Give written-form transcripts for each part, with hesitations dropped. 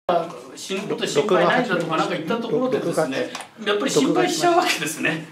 死ぬこと心配ないんだとかなんか言ったところでですね、やっぱり心配しちゃうわけですね。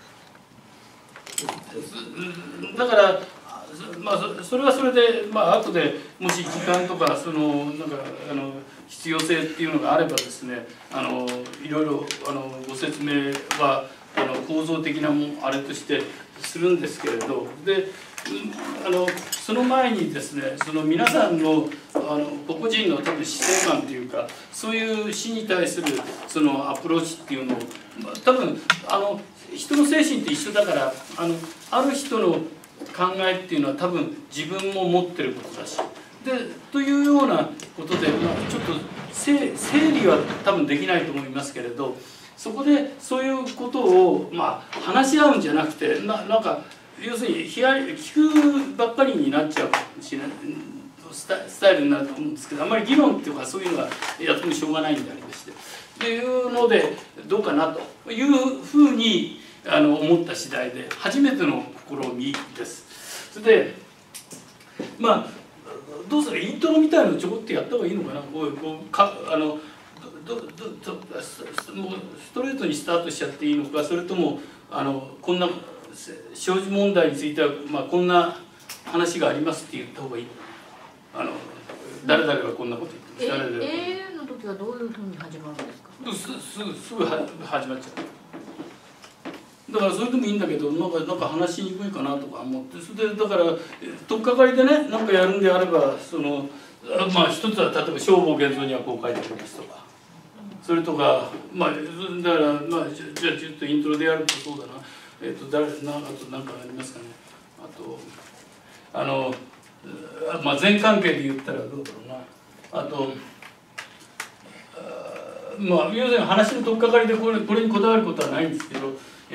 だからまあそれはそれで後でもし時間とかなんか必要性っていうのがあればですね、いろいろご説明は構造的なあれとしてするんですけれど、でその前にですね、その皆さんの個々人の多分死生観というか、そういう死に対するそのアプローチっていうのを多分人の精神って一緒だから、ある人の考えっていうのは多分自分も持ってることだし、でというようなことで、ちょっと整理は多分できないと思いますけれど、そこでそういうことを話し合うんじゃなくて、なんか要するに聞くばっかりになっちゃうかもしれないスタイルになると思うんですけど、あんまり議論っていうかそういうのはやってもしょうがないんでありまして、っていうのでどうかなというふうに思った次第で、初めての試みです。それでどうするイントロみたいなのちょこっとやった方がいいのかな。ストレートにスタートしちゃっていいのか、それともこんな少子問題についてはこんな話がありますって言った方がいいのかな。誰々がこんなこと言ってます。 AAU の時はどういうふうに始まるんですか。 すぐ始まっちゃう。だからそれでもいいんだけど、なんか話しにくいかなとか思って、それでだから取っかかりでね、なんかやるんであれば、一つは例えば消防現像にはこう書いてありますとか、それとかだからじゃあちょっとイントロでやるとそうだな、あと何かありますかね。あと全関係で言ったらどうだろうな。あと要するに話の取っかかりでこれにこだわることはないんですけど、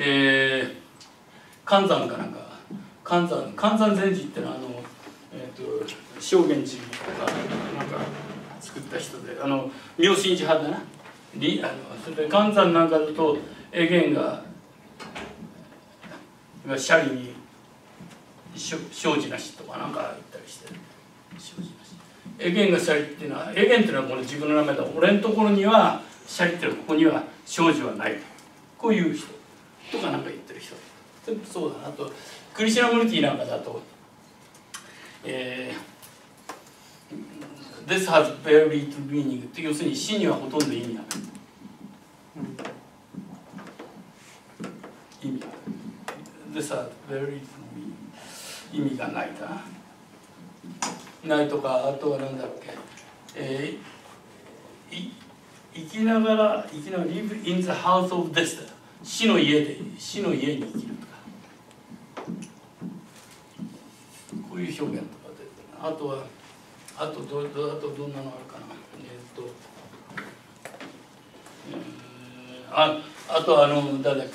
寒山かなんか寒山禅師ってのは正源寺とかなんか作った人で妙心寺派だな。それで寒山なんかだと永元がシャリに生じなしとかなんか言ったりして、生じなし永元がシャリっていうのは、永元っていうのはこれ自分の名前だ。俺のところにはシャリっていうのはここには生じはない、こういう人とかなんか言ってる人、そうだな。あとクリシュナムルティなんかだとThis has very little meaning って要するに死にはほとんど意味がない、意味がない。This has very little meaning 意味がないかないとか、あとは何だっけ、生きながら live in the house of death 死の家に生きるとか、こういう表現とかで、あとどんなのあるかな。あと誰だっけ、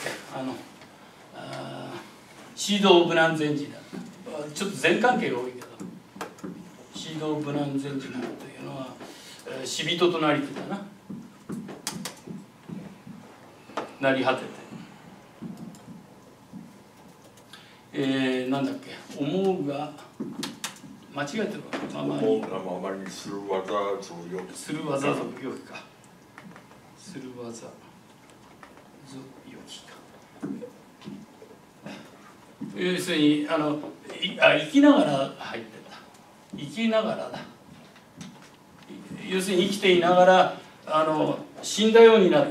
シード・オブ・ナン禅師だ。ちょっと禅関係が多いけど、シード・オブ・ナン禅師なんていうのは死人となりてだな、なり果てて、なんだっけ、思うが間違えてるわ。 思うがままにする技ぞよき。 する技ぞよきか。する技ぞよきか。要するに生きながら入ってた。生きながらだ。要するに生きていながら死んだようになって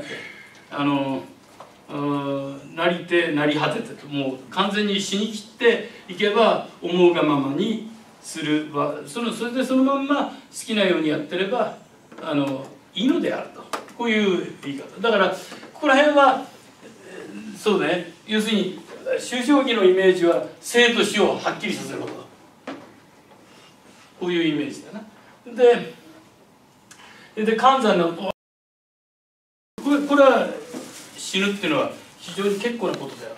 なり果ててと、もう完全に死にきっていけば思うがままにするそれでそのまんま好きなようにやってればいいのであると、こういう言い方だから、ここら辺はそうね、要するに抽象義のイメージは生と死をはっきりさせること、こういうイメージだな。で寒山のこれは死ぬっていうのは非常に結構なことだよ。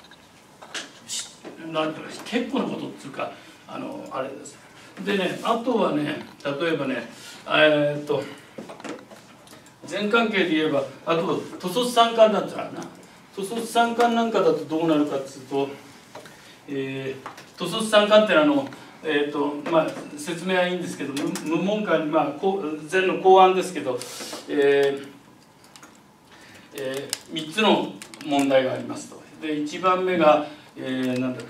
なんていうの、結構なことっていうかあれです。でね、あとはね、例えばね全関係で言えば、あと徒卒三冠だったらな、徒卒三冠なんかだとどうなるかっていうと、徒卒三冠ってまあ、説明はいいんですけど、無門下に、まあ、禅の公案ですけど、3つの問題がありますと。で1番目が、なんだっけ、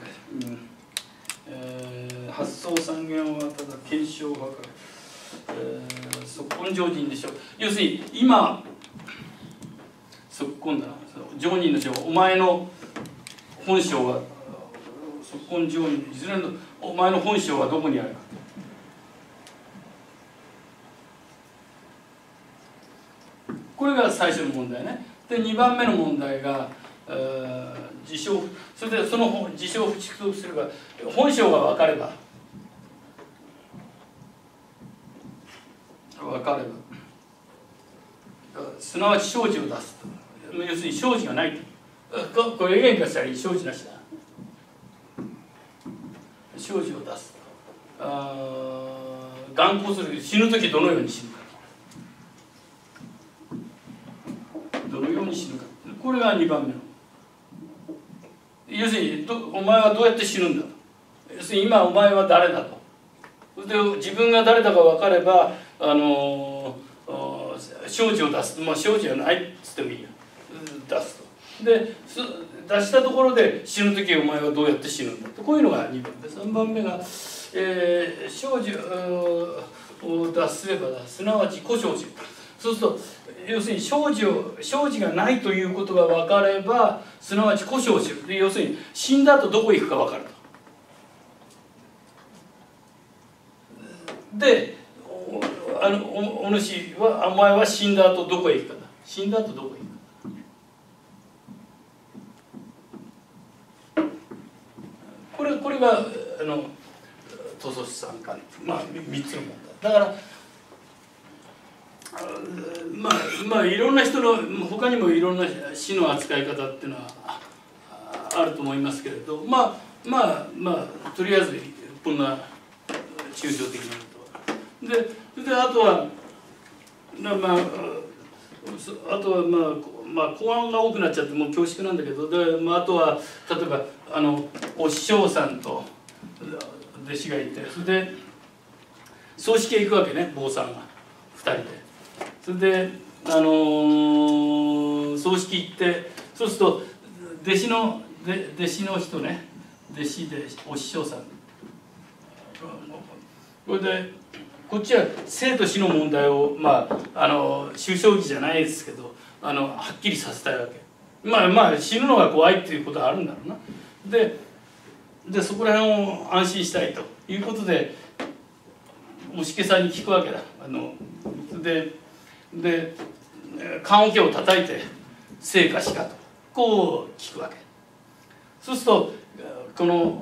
発想三元はただ検証を図る、即根上人でしょう。要するに今即根だな、上人の上、お前の本性は即根上人、いずれのお前の本性はどこにあるか。これが最初の問題ね。で2番目の問題が事象、それでその事象を不蓄すれば本性が分かればすなわち生じを出すと。要するに生じがないと。これ言化したら生じなしだ。生じを出すと。願行する、死ぬ時どのように死ぬか、どのように死ぬか、これが2番目の。要するにお前はどうやって死ぬんだと。要するに今お前は誰だと。で自分が誰だか分かれば生じを出す、まあ生じはないっつってもいいよ、出すと。で出したところで死ぬ時お前はどうやって死ぬんだと。こういうのが2番目。3番目が、生じを脱すればだ、すなわち故生じ。そうすると要するに生じがないということが分かればすなわち故生じで、要するに死んだ後どこへ行くか分かると。でお主は、お前は死んだ後どこへ行くかだ。死んだ後どこへ行くか。これが図書士さんか、まあ3つの問題だから。まあいろんな人の他にもいろんな死の扱い方っていうのはあると思いますけれど、まあとりあえずこんな抽象的なことは。であとは公案が多くなっちゃってもう恐縮なんだけど、あとは例えばお師匠さんと弟子がいて、それで葬式へ行くわけね、坊さんが2人で。それで葬式行って、そうすると弟子の人ね、弟子でお師匠さん、これでこっちは生と死の問題を終生期じゃないですけどはっきりさせたいわけ。死ぬのが怖いっていうことはあるんだろうな。でそこら辺を安心したいということでお師家さんに聞くわけだ。で棺桶を叩いて生か死かとこう聞くわけ。そうするとこの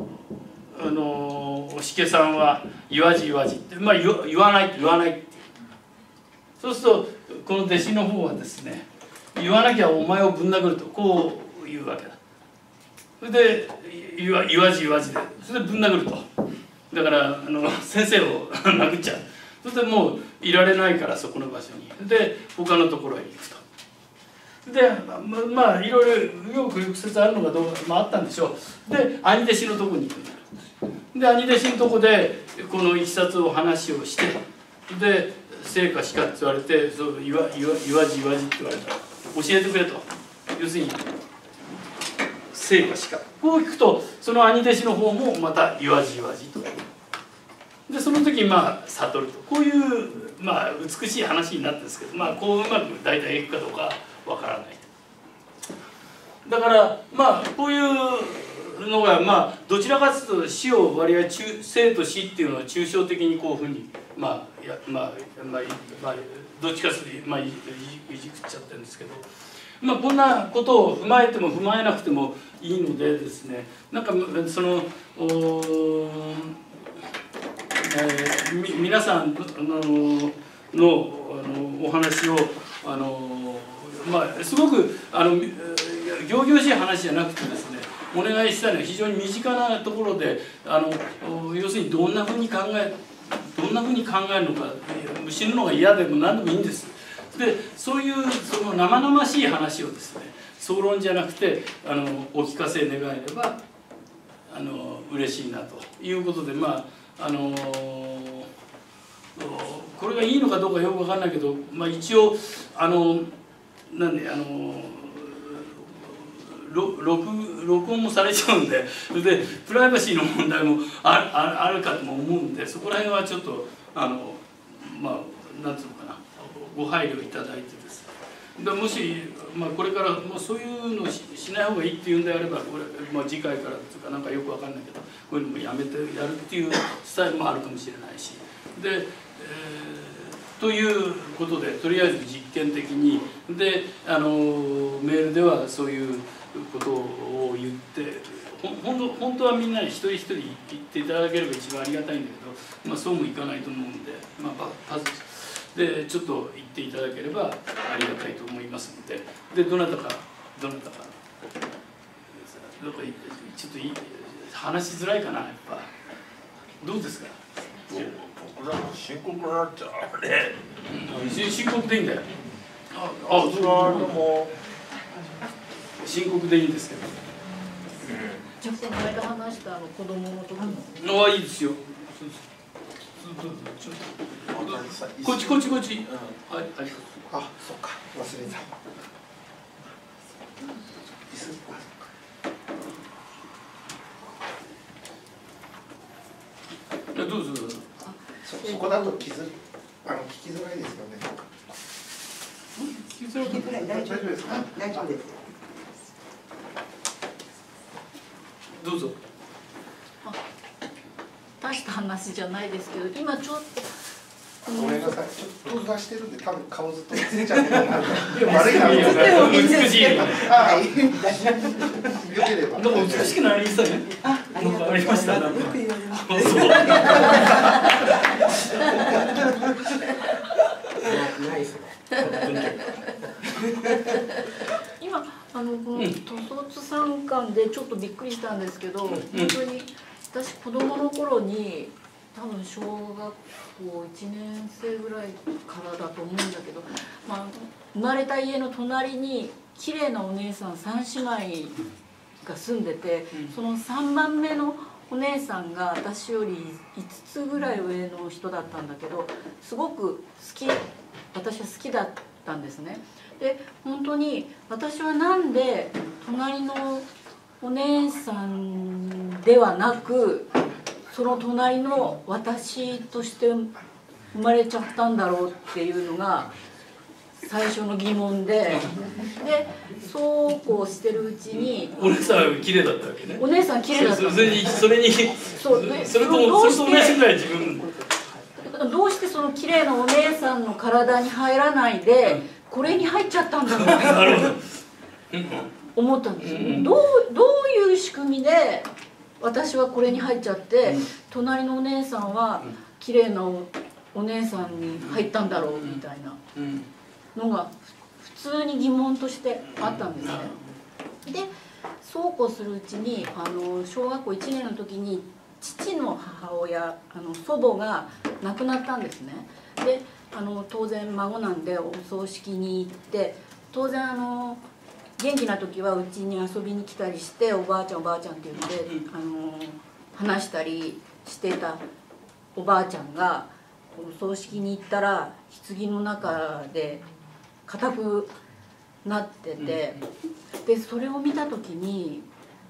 お師家さんは言わじ言わじって、言わないって。そうするとこの弟子の方はですね、言わなきゃお前をぶん殴るとこう言うわけだ。それで言わじ言わじでそれでぶん殴ると。だから先生を殴っちゃう。それでもういられないからそこの場所に。で他のところへ行くと。でいろいろよく曲折あるのがあったんでしょう。で兄弟子のとこに行くんだ。で兄弟子のとこでこのいきさつを話をして、で生か死かって言われて、そう言わじ言わじって言われたら教えてくれと。要するに生か死かこう聞くと、その兄弟子の方もまた言わじ言わじと。でその時悟ると。こういう美しい話になってるんですけど、こううまく大体いくかどうかわからない。だからこういうのがどちらかというと死を割合生と死っていうのは抽象的にこういうふうにどっちかというといじくっちゃってるんですけど、こんなことを踏まえても踏まえなくてもいいのでですね、その皆さんのお話をすごく仰々しい話じゃなくてですね、お願いしたいのは非常に身近なところで要するにどんなふうに考えるのか、死ぬのが嫌でも何でもいいんです。でそういうその生々しい話をですね、総論じゃなくてお聞かせ願えれば嬉しいなということで、まあこれがいいのかどうかよく分かんないけど、まあ、一応なんで録音もされちゃうんで、それでプライバシーの問題もあるかとも思うんで、そこら辺はちょっとまあなんつうのかな、ご配慮いただいてですね。でもし、まあ、これからもうそういうのをしない方がいいっていうんであれば、これ、まあ、次回からっていうかなんかよくわかんないけど、こういうのもやめてやるっていうスタイルもあるかもしれないし。で、ということで、とりあえず実験的にでメールではそういうことを言って、本当はみんなに一人一人言っていただければ一番ありがたいんだけど、まあ、そうもいかないと思うんで、まあ、でちょっと言っていただければありがたいと思いますので、どなたかちょっと話しづらいかな、やっぱどうですか。 僕らも深刻になっちゃうね。 深刻でいいんだよ。 それはも深刻でいいんですけど。 じゃあこの間話した子供の時の。 いいですよ。こっち。はい。 あ、そっか、忘れた。 どうぞ。 そこだと聞きづらいですよね。 聞きづらくない。 大丈夫ですか。 大丈夫です。 どうぞ。 大した話じゃないですけど、今ちょっと。 ごめんなさい、ちょっと閉ざしてるんで、多分顔ずっと映っちゃってるな。悪いな。 美しい。 はい。よければ。 なんか美しくなりそうね。なんかありました。よく言われます。 ないですね。 今この塗卒参観でちょっとびっくりしたんですけど、本当に私子供の頃に多分小学校1年生ぐらいからだと思うんだけど、まあ、生まれた家の隣に綺麗なお姉さん3姉妹が住んでて、その3番目のお姉さんが私より5つぐらい上の人だったんだけど、すごく私は好きだったんですね。で本当に私はなんで隣のお姉さんではなくその隣の私として生まれちゃったんだろうっていうのが最初の疑問で、そうこうしてるうちにお姉さん綺麗だったわけね。 お姉さん綺麗だった。 それと同じぐらい自分。 どうしてその綺麗なお姉さんの体に入らないでこれに入っちゃったんだろうって思ったんですよ。どういう仕組みで私はこれに入っちゃって隣のお姉さんは綺麗なお姉さんに入ったんだろうみたいなのが普通に疑問としてあったんですね。でそうこうするうちに小学校1年の時に父の母親祖母が亡くなったんですね。で当然孫なんでお葬式に行って、当然元気な時はうちに遊びに来たりしておばあちゃんおばあちゃんって言って話したりしてたおばあちゃんがお葬式に行ったら棺の中で硬くなってて、でそれを見た時に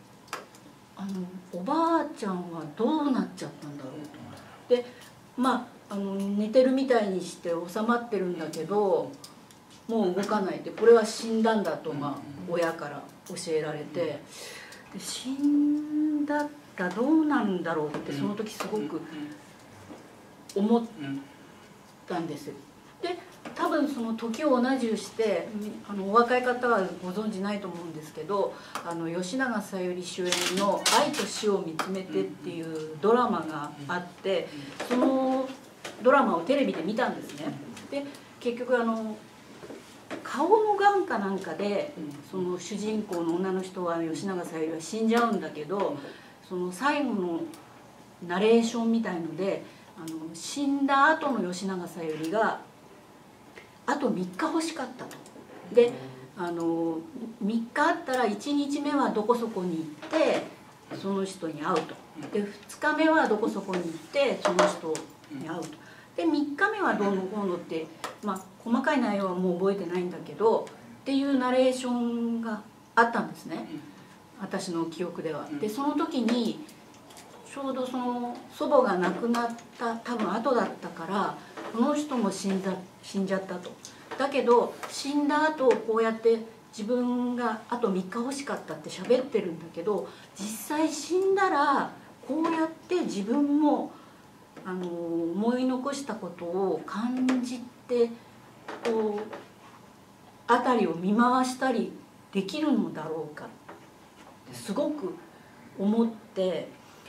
おばあちゃんはどうなっちゃったんだろうと。でまあ寝てるみたいにして収まってるんだけどもう動かないで、これは死んだんだと、親から教えられて、で死んだらどうなんだろうってその時すごく思ったんですよ。で多分その時を同じくしてお若い方はご存じないと思うんですけど吉永小百合主演の「愛と死を見つめて」っていうドラマがあって、そのドラマをテレビで見たんですね。で結局顔のがんかなんかでその主人公の女の人は吉永小百合は死んじゃうんだけど、その最後のナレーションみたいので死んだ後の吉永小百合があと3日欲しかったと。で3日あったら1日目はどこそこに行ってその人に会うと。で2日目はどこそこに行ってその人に会うと。で3日目はどうのこうのって、まあ細かい内容はもう覚えてないんだけどっていうナレーションがあったんですね、私の記憶では。でその時にちょうどその祖母が亡くなった多分後だったからこの人も死んじゃったと。だけど死んだ後こうやって自分があと3日欲しかったって喋ってるんだけど、実際死んだらこうやって自分も思い残したことを感じてこう辺りを見回したりできるのだろうかってすごく思って、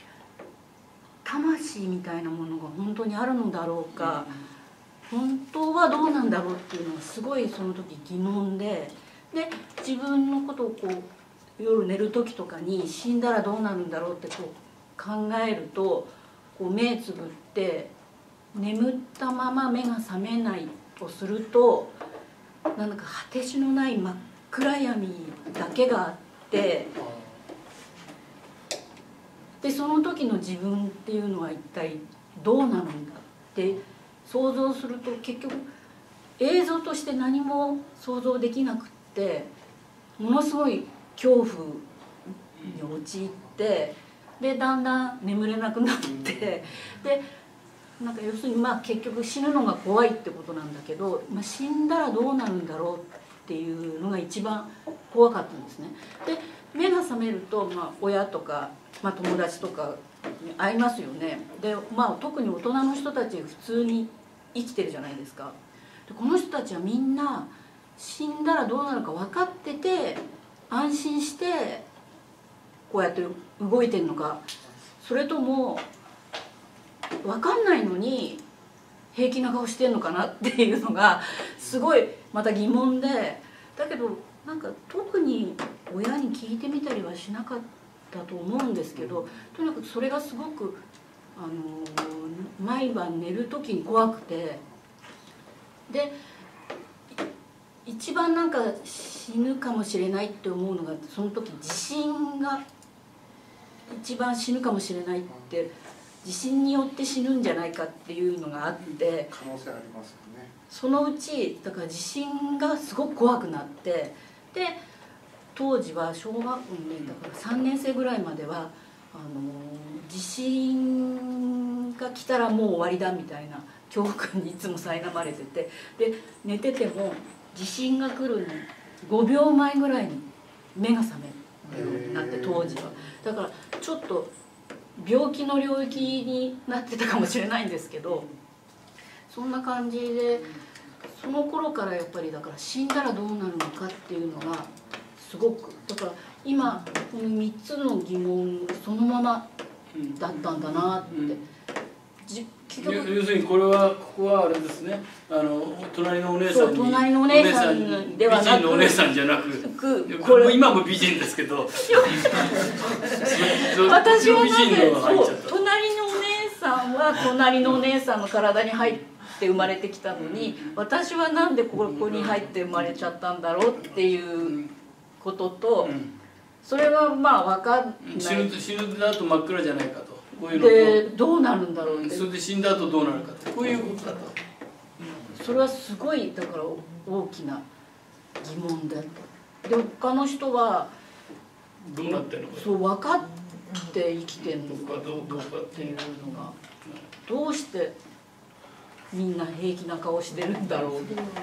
魂みたいなものが本当にあるのだろうか、本当はどうなんだろうっていうのがすごいその時疑問で、自分のことをこう夜寝る時とかに死んだらどうなるんだろうってこう考えると、こう目つぶって眠ったまま目が覚めないとすると、なんか果てしのない真っ暗闇だけがあって、でその時の自分っていうのは一体どうなるんだって想像すると、結局映像として何も想像できなくって、ものすごい恐怖に陥って、でだんだん眠れなくなって、でなんか要するにまあ結局死ぬのが怖いってことなんだけど、死んだらどうなるんだろうっていうのが一番怖かったんですね。で目が覚めると、親とか、友達とかに会いますよね。で特に大人の人たち普通に生きてるじゃないですか。でこの人たちはみんな死んだらどうなるか分かってて安心してこうやって動いてるのか、それとも分かんないのに平気な顔してんのかなっていうのがすごいまた疑問で、だけどなんか特に親に聞いてみたりはしなかったと思うんですけど、とにかくそれがすごく毎晩寝る時に怖くて、で一番なんか死ぬかもしれないって思うのが、その時地震が一番死ぬかもしれないって、地震によって死ぬんじゃないかっていうのがあって、 可能性ありますよね。 そのうちだから地震がすごく怖くなって、で当時は小学校にだから3年生ぐらいまでは地震が来たらもう終わりだみたいな恐怖感にいつも苛まれてて、で寝てても地震が来るの5秒前ぐらいに目が覚めるようになって、当時はだからちょっと病気の領域になってたかもしれないんですけど、そんな感じでその頃からやっぱりだから死んだらどうなるのかっていうのがすごく、だから今この3つの疑問そのままだったんだなって、 要するにここはあれですね、隣のお姉さんに、 隣のお姉さんではなく、 美人のお姉さんじゃなく、これ今も美人ですけど私はなんで隣のお姉さんは隣のお姉さんの体に入って生まれてきたのに、私はなんでここに入って生まれちゃったんだろうっていうことと、それは分かんない。 死ぬ後真っ暗じゃないかと、こういうのと、 でどうなるんだろうって、 それで死んだ後どうなるかって、こういうことだと、 それはすごいだから大きな疑問だった。で他の人はどうなってるのか、 そう分かって生きてんのかどうかっていうのが、どうしてみんな平気な顔してるんだろう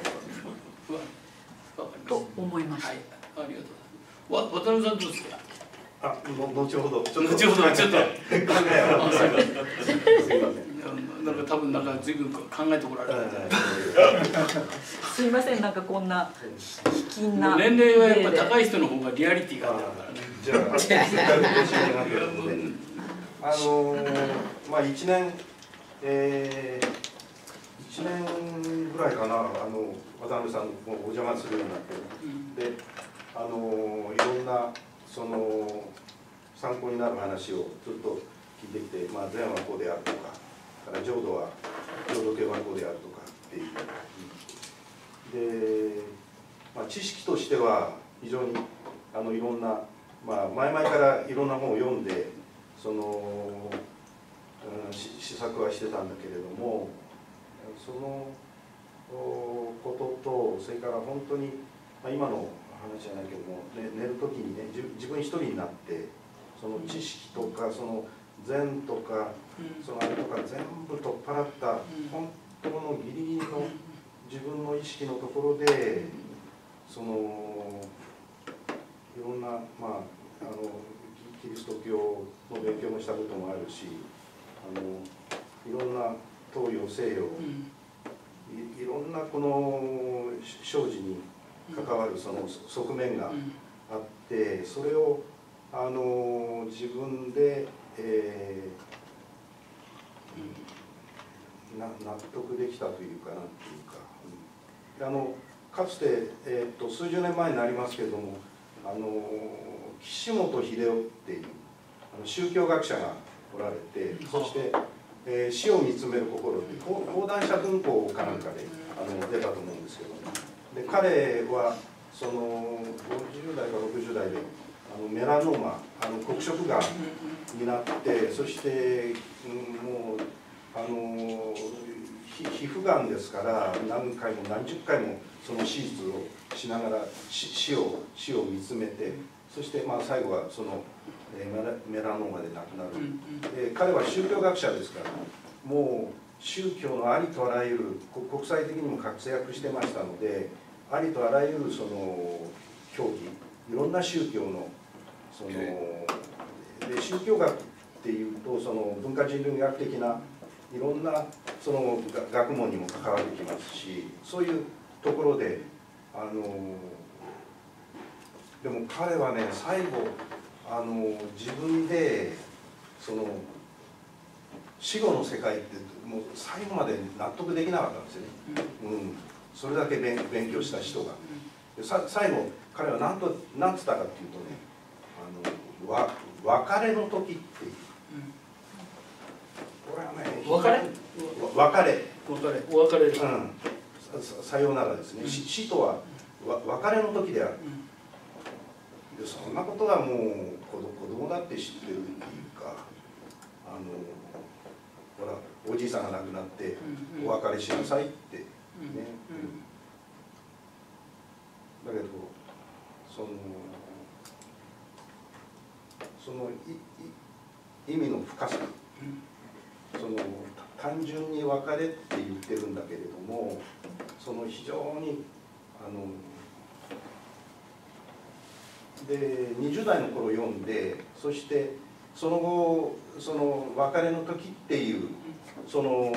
と思いました。 はい、ありがとうございます。渡辺さんどうですか。 後ほどちょっとちょっと考えをすいません。 なんか多分随分考えてこられる。 すいません、なんかこんな卑近な年齢はやっぱ高い人の方がリアリティがあるからね。 じゃあ申し訳なく1年1年ぐらいかな、渡辺さんお邪魔するようになって、でいろんなその参考になる話をずっと聞いてきて、善はこうであるとか、浄土系はこうであるとかっていうで、知識としては非常にいろんなまあ、前々からいろんな本を読んでその、試作はしてたんだけれども、そのことと、それから本当に、まあ、今の話じゃないけども、寝る時にね、自分一人になってその知識とかその禅とか、そのあれとか全部取っ払った本当のギリギリの自分の意識のところで、そのいろんな、まあ、キリスト教の勉強もしたこともあるし、いろんな東洋西洋、いろんなこの生死に関わるその側面があって、それを自分で、納得できたというかなんていうか、かつて、数十年前になりますけれども、岸本秀夫っていう宗教学者がおられて、そして、死を見つめる心って講談社文庫かなんかで出たと思うんですけど、で彼はその50代か60代でメラノーマ、黒色がんになって、そして、もう皮膚がんですから何回も何十回もその手術をしながら死を見つめて、そしてまあ最後はそのメラノーマで亡くなる。彼は宗教学者ですから、もう宗教のありとあらゆる、国際的にも活躍してましたので、ありとあらゆるその教義、いろんな宗教のそので宗教学っていうと、その文化人類学的ないろんなその学問にも関わってきますし、そういうところででも彼はね、最後自分でその死後の世界ってもう最後まで納得できなかったんですよね、それだけ勉強した人が。で最後彼は何つったかっていうとね、別れの時っていう、これはね、 お別れ、 さようならですね、死とは別れの時である。でそんなことはもう子供だって知ってるっていうか、ほらおじいさんが亡くなってお別れしなさいってね、だけどその意味の深さ、その単純に別れって言ってるんだけれども、その非常にで20代の頃読んで、そしてその後その別れの時っていうその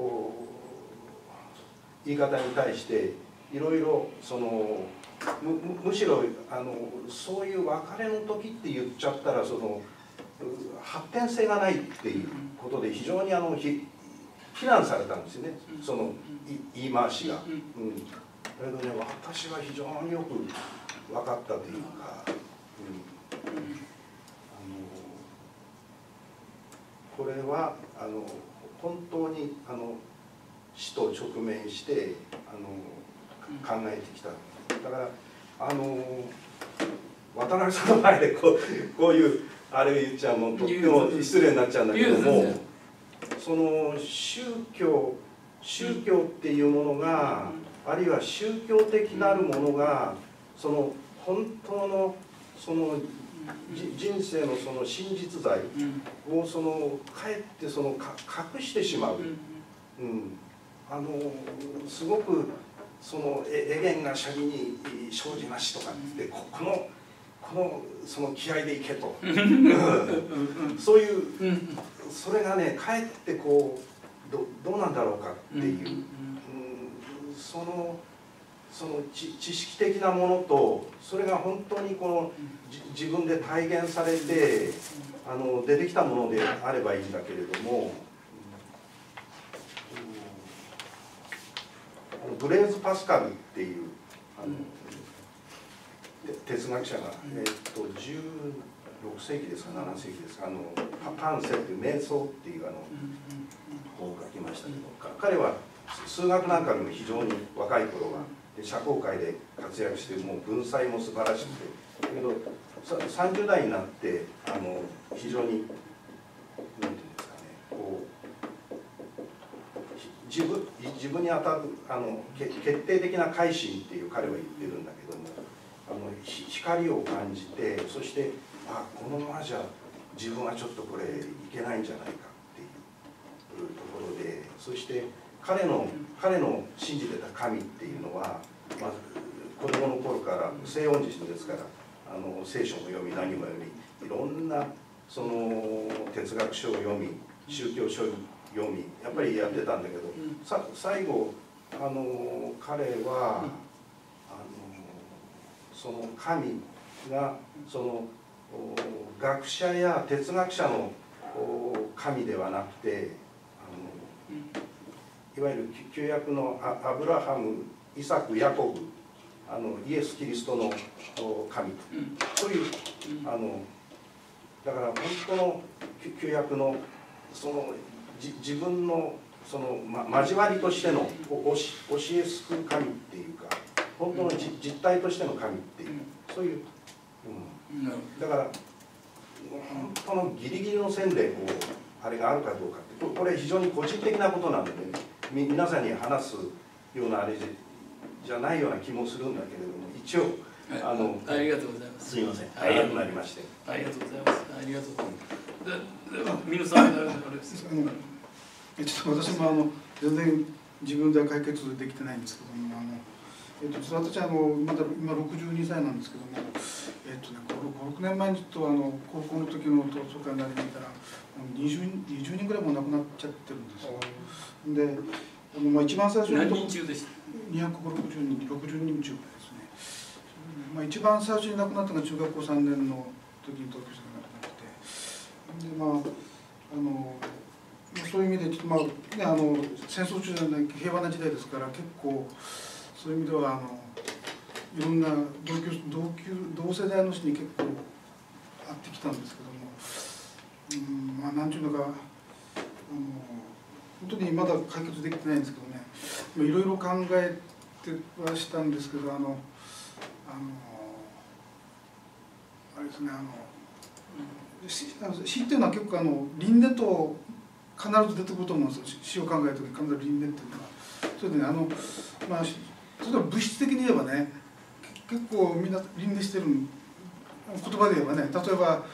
言い方に対していろいろそのむしろそういう別れの時って言っちゃったらその発展性がないっていうことで非常に非難されたんですよね、その言い回しが。だけどね、私は非常によく分かったというか、これは本当に死と直面して考えてきた。だから渡辺さんの前でこういうあれを言っちゃうのとっても失礼になっちゃうんだけども、その宗教っていうものが、あるいは宗教的なるものがその本当のその人生のその真実在をそのかえってその隠してしまう、すごくそのエゲンがシャギに生じましとかってこのその気合でいけとそういうそれがねかえってこうどうなんだろうかっていう、その知識的なものとそれが本当にこの自分で体現されて出てきたものであればいいんだけれども、ブレーズ・パスカルっていう哲学者が、16世紀ですか7世紀ですか、パンセっていう瞑想っていう本を書きましたけど、彼は数学なんかでも非常に若い頃はで社交界で活躍してもう文才も素晴らしくて、だけど 30代になって非常に何て言うんですかね、こう自分に当たる決定的な改心っていう彼は言ってるんだけども、光を感じて、そしてこのままじゃ自分はちょっとこれいけないんじゃないかっていうところで、そして彼の信じてた神っていうのは、まず子供の頃から西恩人ですから、聖書も読み何も読み、いろんなその哲学書を読み、宗教書を読み、やっぱりやってたんだけど、最後彼はその神がその学者や哲学者の神ではなくて、いわゆる旧約のアブラハム、イサク、ヤコブ、イエス・キリストの神、そういうだから本当の旧約のその自分のその交わりとしての教え救う神っていうか、本当の実体としての神っていう、そういう、だから本当のギリギリの線でこうあれがあるかどうかって、これ非常に個人的なことなので、ね、皆さんに話すようなあれじゃないような気もするんだけれども、一応ありがとうございます。 すみません、早くなりまして。 ありがとうございます。ありがとうございます。皆さん、 ちょっと私も全然自分では解決できてないんですけども、私はまだ今62歳なんですけども、5、6年前にちょっと高校の時の同窓会になりましたら20人ぐらいも亡くなっちゃってるんですよ。で、一番最初に何人中でした ？260人、60人中ですね。一番最初に亡くなったのが中学校3年の時に同級生が亡くなって、そういう意味でちょっと戦争中じゃない平和な時代ですから、結構そういう意味ではいろんな同世代の人に結構会ってきたんですけども、なんていうのか本当にまだ解決できてないんですけどね、いろいろ考えてはしたんですけど、あれですね、詩っていうのは結構輪廻と必ず出てくると思うんですよ。詩を考えるときに必ず輪廻っていうのは。それでね、例えば物質的に言えばね、結構みんな輪廻してる、言葉で言えばね、例えば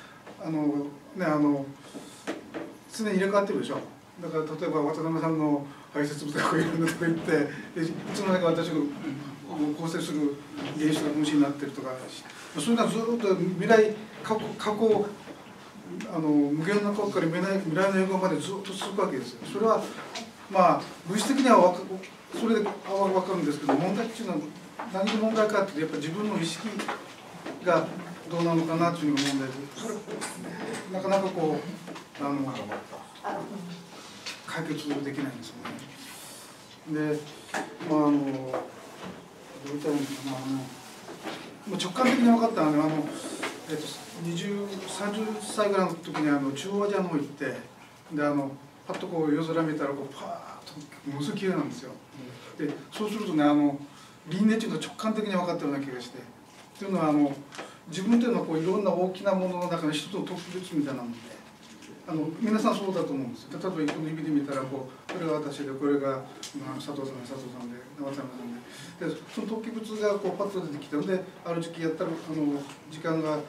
常に入れ替わってるでしょ。だから例えば渡辺さんの排泄物がこういろんなとこ行って、いつの間にか私が構成する原子が無視になってるとか、そういうのはずっと過去無限の過去から未来の永劫までずっと続くわけですよ。それは物質的にはそれで分かるんですけど、問題っていうのは何が問題かっていうと、やっぱり自分の意識がどうなのかなっていうのが問題で、それなかなかこう解決できないんですよね。で、どう言ったらいいんですかね、直感的に分かったのは30歳ぐらいの時に中央アジアの方行って、でパッとこう夜空見たらこうパーッとものすごい綺麗なんですよ。でそうするとね輪廻っていうのが直感的に分かったような気がして、というのは自分というのはこういろんな大きなものの中の一つの特別みたいなもので、皆さんそうだと思うんですよ。例えばこの指で見たらこれが私で、これが佐藤さんで渡辺さんで、その特別がこうパッと出てきたので、ある時期やったら時間が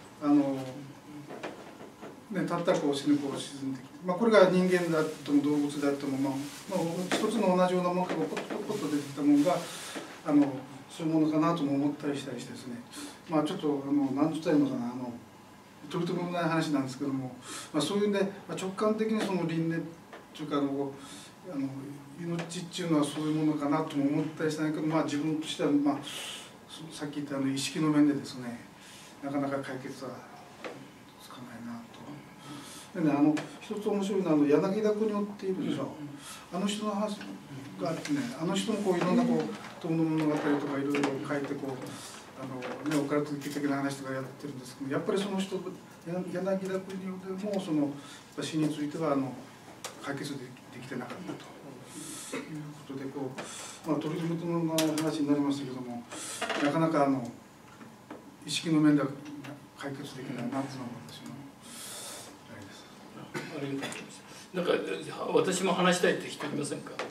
経ったらこう沈んできて、これが人間であっても動物であっても、一つの同じようなものがポッと出てきたものがそういうものかなとも思ったりしたりしてですね、ちょっと何つったらいいのかな、とびとびもない話なんですけども、そういうんで、直感的にその輪廻というか命っていうのはそういうものかなとも思ったりしたんだけど、自分としてはさっき言った意識の面でですね、なかなか解決はつかないなと。でね、一つ面白いのは柳田国夫っているでしょ。あの人の話があってね、あの人もこういろんな遠野物語とかいろいろ書いてオカルト的な話とかやってるんですけど、やっぱりその人柳田国夫でもその死については解決できてなかったということで、トリズムの話になりましたけども、なかなか意識の面では解決できないなっていうのが私のあれです。 ありがとうございます。なんか私も話したいって人いませんか？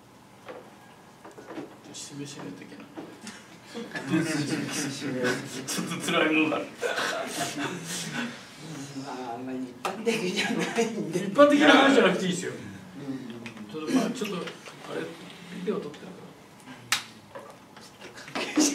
示しないといけない。ちょっと辛いものがある。 まああんまり一般的じゃないんで。 一般的な話じゃなくていいですよ。ちょっとあれビデオ撮ってるから。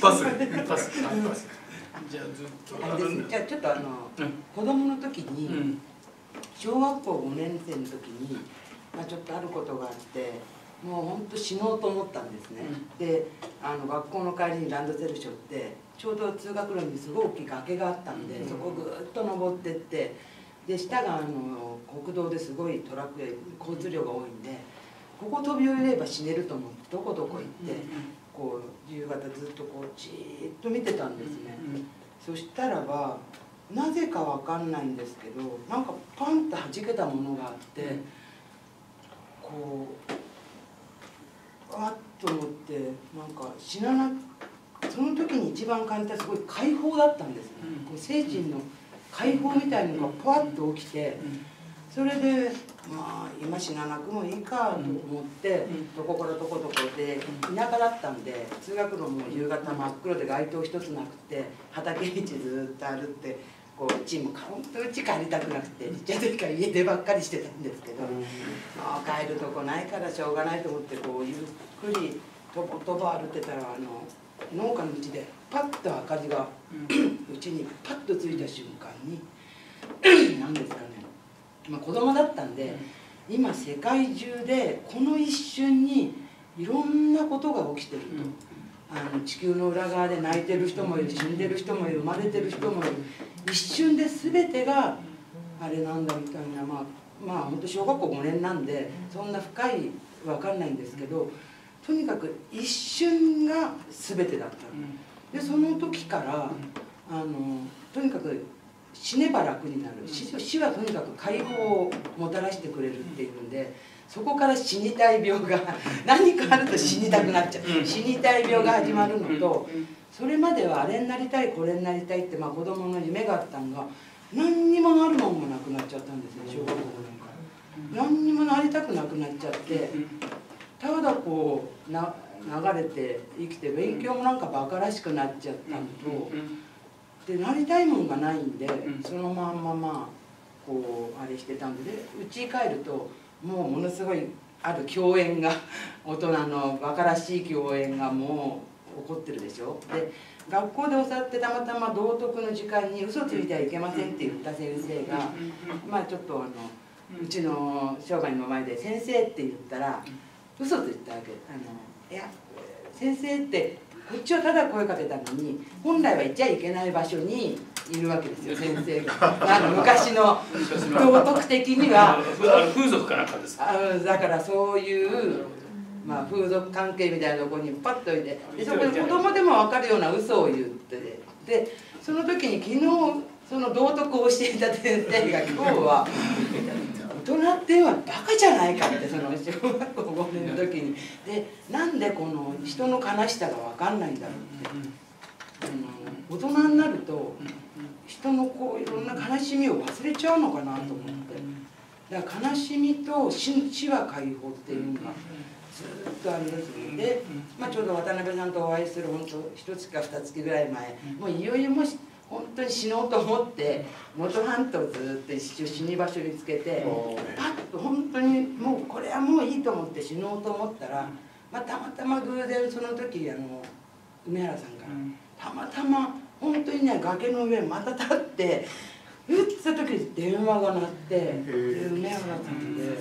パス。じゃあずっと。 じゃあちょっと子供の時に小学校5年生の時にちょっとあることがあって。もう本当死のうと思ったんですね、で学校の帰りにランドセル背負ってちょうど通学路にすごい大きい崖があったんで、そこをぐーっと登ってってで下が国道ですごいトラックや交通量が多いんでここ飛び降りれば死ねると思ってどこどこ行ってこう夕方ずっとこうじーっと見てたんですね、そしたらばなぜかわかんないんですけどなんかパンと弾けたものがあってこうわっと思ってなんか死ななその時に一番感じたすごい解放だったんですね、こう精神の解放みたいなのがパワッと起きてそれでまあ今死ななくもいいかと思ってどこからどこどこで田舎だったんで通学路も夕方真っ黒で街灯一つなくて畑道ずっと歩ってこう家も本当うち帰りたくなくてちっちゃい時から家出ばっかりしてたんですけど帰るとこないからしょうがないと思ってこうゆっくりとぼとぼ歩ってたら農家のうちでパッと明かりがうちにパッとついた瞬間に何ですかね、子供だったんで今世界中でこの一瞬にいろんなことが起きてると。地球の裏側で泣いてる人もいる死んでる人もいる生まれてる人もいる一瞬で全てがあれなんだみたいなまあ本当小学校5年なんでそんな深い分かんないんですけどとにかく一瞬が全てだったでその時からとにかく死ねば楽になる死はとにかく解放をもたらしてくれるっていうんで。そこから死にたい病が何かあると死にたくなっちゃう死にたい病が始まるのとそれまではあれになりたいこれになりたいって子供の夢があったのが何にもなるもんもなくなっちゃったんですね小学校5年から何にもなりたくなくなっちゃってただこう流れて生きて勉強もなんかバカらしくなっちゃったのとでなりたいもんがないんでそのまんまこうあれしてたんでうち帰るともうものすごいある共演が大人のバカらしい共演がもう起こってるでしょで学校で教わってたまたま道徳の時間に嘘ついてはいけませんって言った先生がちょっとうちの生涯の前で「先生」って言ったら嘘と言ったわけいや先生ってこっちはただ声かけたのに本来は行っちゃいけない場所にいるわけですよ先生が昔の道徳的には風俗かなんかですかだからそういう風俗関係みたいなところにパッといてでそこで子供でも分かるような嘘を言ってでその時に昨日その道徳を教えた先生が今日は大人っていうのはバカじゃないかってその小学校5年の時にでなんでこの人の悲しさが分かんないんだろうって大人になると人のこういろんな悲しみを忘れちゃうのかなと思ってだから悲しみと死は解放っていうのがずっとありますので、ちょうど渡辺さんとお会いする本当1月か2月ぐらい前もういよいよもう本当に死のうと思って能登半島ずっと一周死に場所につけてパッと本当にもうこれはもういいと思って死のうと思ったら、たまたま偶然その時梅原さんからたまたま本当にね崖の上にまた立って打った時に電話が鳴って梅原さんで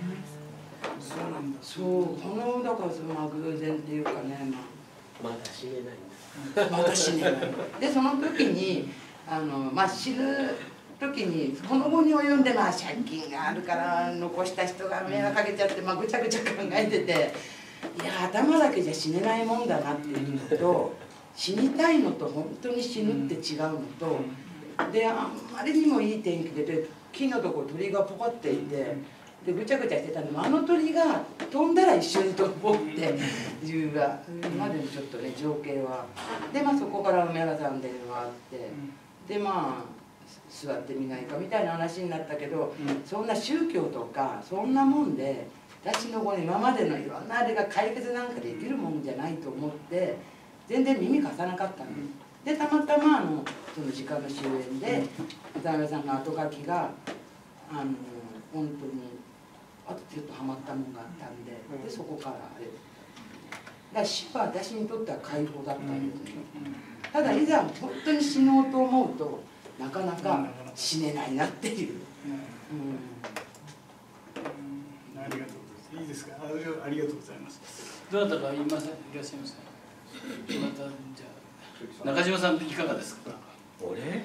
そうこのだからその偶然っていうかねまだ死ねないんだまた死ねないでその時に死ぬ時にこの後に及んで借金があるから残した人が迷惑かけちゃってぐちゃぐちゃ考えてていや頭だけじゃ死ねないもんだなっていうのと死にたいのと本当に死ぬって違うのとであんまりにもいい天気で木のとこ鳥がポコっていてでぐちゃぐちゃしてたのも鳥が飛んだら一緒に飛ぼうっていう今でもちょっとね情景はでそこから梅原さん電話あってで座ってみないかみたいな話になったけど、そんな宗教とかそんなもんで私のこの今までのいろんなあれが解決なんかできるもんじゃないと思って全然耳貸さなかったんです。でたまたまその時間の終演で渡辺さんの後書きが本当にあとちょっとハマったもんがあったんで、でそこからあれだから死は私にとっては解放だったんですよ。ただいざ本当に死のうと思うとなかなか死ねないなっていう。 ありがとうございます。いいですか。ありがとうございます。どなたかいらっしゃいますか。またじゃあ中島さんいかがですか。 俺？いや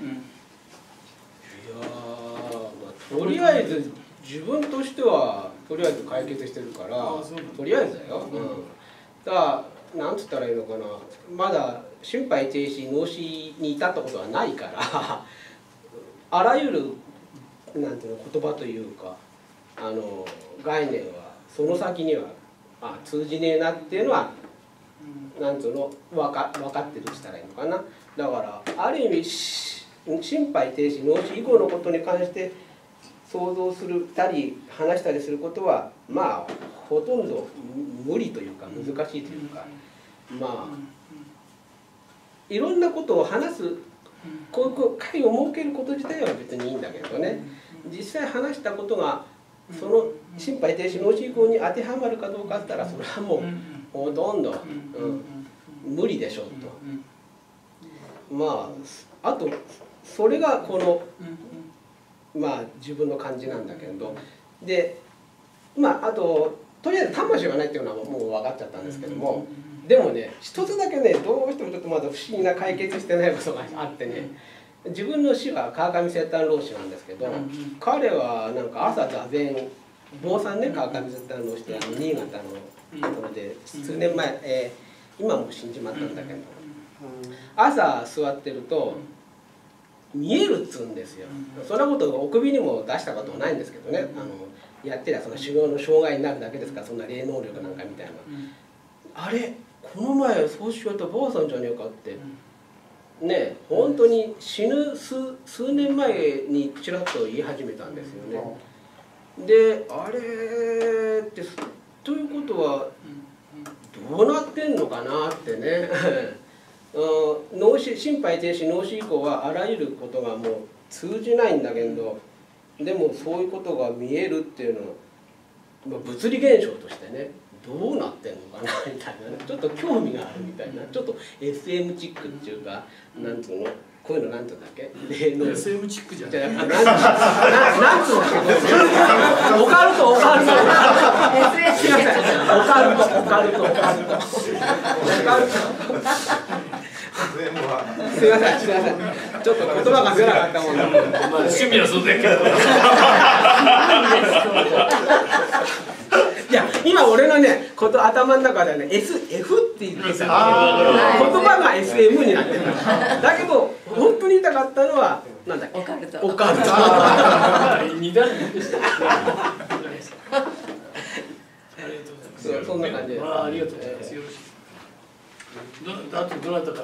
とりあえず自分としてはとりあえず解決してるからとりあえずだよ。だからなんつったらいいのかな。まだ心肺停止脳死に至ったことはないからあらゆるなんていうの言葉というか概念はその先には通じねえなっていうのはなんつうの分かってるとしたらいいのかな。だからある意味心肺停止脳死以降のことに関して想像するたり話したりすることはまあほとんど無理というか難しいというかまあいろんなことを話すこういう会を設けること自体は別にいいんだけどね実際話したことがその心肺停止脳死以降に当てはまるかどうかって言ったらそれはもうほとんど、無理でしょうと。まああとそれがこのまあ自分の感じなんだけどでまああととりあえず魂がないっていうのはもう分かっちゃったんですけどもでもね一つだけねどうしてもちょっとまだ不思議な解決してないことがあってね自分の師は川上摂丹老師なんですけど彼はなんか朝座禅坊さんね川上摂丹老師って新潟のところで数年前、今も死んじまったんだけど朝座ってると見えるっつうんですよ。そんなことをお首にも出したことはないんですけどねやってりゃその修行の障害になるだけですからそんな霊能力なんかみたいなあれこの前そうしようと坊さんじゃねえかってね本当に死ぬ数年前にちらっと言い始めたんですよね。であれってということはどうなってんのかなってね心肺停止脳死以降はあらゆることがもう通じないんだけどでもそういうことが見えるっていうのは物理現象としてねどうなってんのかなみたいなねちょっと興味があるみたいなちょっと SM チックっていうかなんつうのこういうのなんていうんだっけ霊能 SM チックじゃないなんつうんだっけオカルトすいませんオカルトすいませんちょっと言葉が出なかったもんで趣味はそうだけどいや今俺のね頭の中ではね SF って言ってさ言葉が SM になってるだけど本当に言いたかったのはなんだっけオカルト二段でしたそんな感じでありがとうございます。よろしい。あとどなたか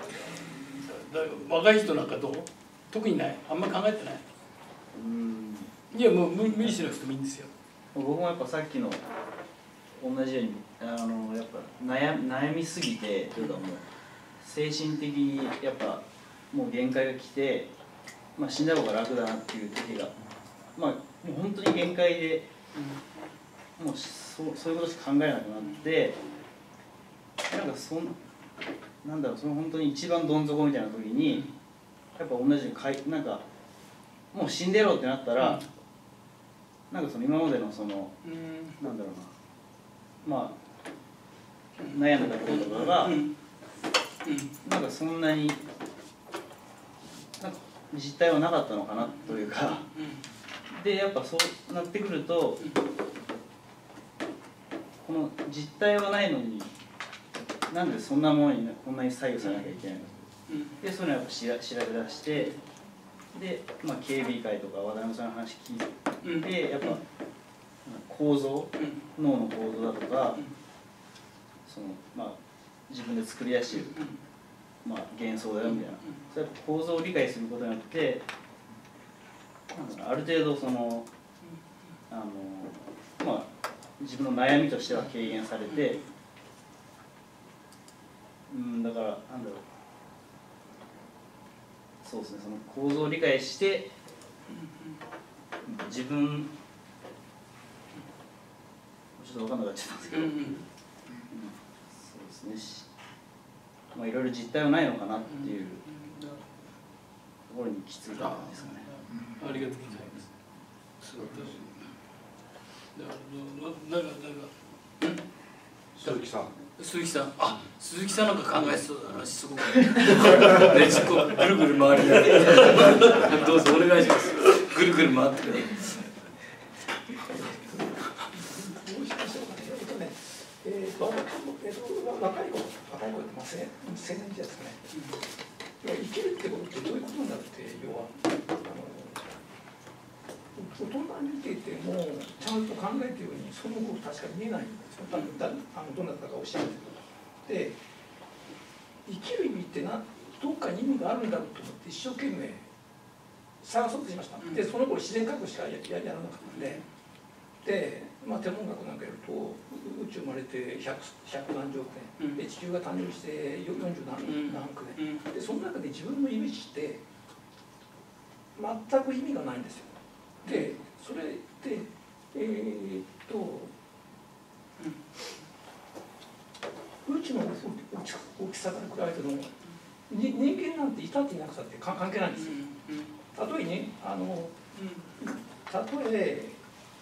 若い人なんかどう？特にない。あんまり考えてない。いやもう無理しなくてもいいんですよ。 僕もやっぱさっきの同じようにやっぱ悩みすぎてというかもう精神的にやっぱもう限界が来て、まあ、死んだ方が楽だなっていう時がまあもう本当に限界で、もうそういうことしか考えなくなってなんかなんだろうその本当に一番どん底みたいな時にやっぱ同じようになんかもう死んでろってなったら、なんかその今までのそのなんだろうなまあ悩んだこととかがなんかそんなになんか実態はなかったのかなというかでやっぱそうなってくるとこの実態はないのになんでそんなものにこんなに左右されなきゃいけないのでそういうのをやっぱ調べ出してで、まあ、警備会とか渡辺さんの話聞いてやっぱ構造脳の構造だとかその、まあ、自分で作り出している、まあ、幻想だよみたいなそういう構造を理解することによってある程度そのまあ自分の悩みとしては軽減されて、だからなんだろう、そうですね、その構造を理解して自分ちょっと分かんなくなっちゃったんですけど、そうですね、まあいろいろ実態はないのかなっていうところにきついたんですかね。 ありがとうございます。 鈴木さん。 鈴木さん、鈴木さんなんか考えそうだな、すごく。ね、ちょっとぐるぐる回りながら。どうぞお願いします。ぐるぐる回ってください。 若い子って青年時代ですね。生きるってことってどういうことになるって、要は大人に見ていてもちゃんと考えているようにその後確かに見えないんですよ。どなたかおっしゃるけど。で、生きる意味ってどっかに意味があるんだろうと思って一生懸命探そうとしました。で、その頃自然科学しかやらなかったんで。で、まあ、天文学なんかやると宇宙生まれて百何十億年、で地球が誕生して40何億年、でその中で自分のイメージって全く意味がないんですよ。でそれで宇宙の大きさから比べても人間なんていたっていなくたって関係ないんですよ。例えね、例え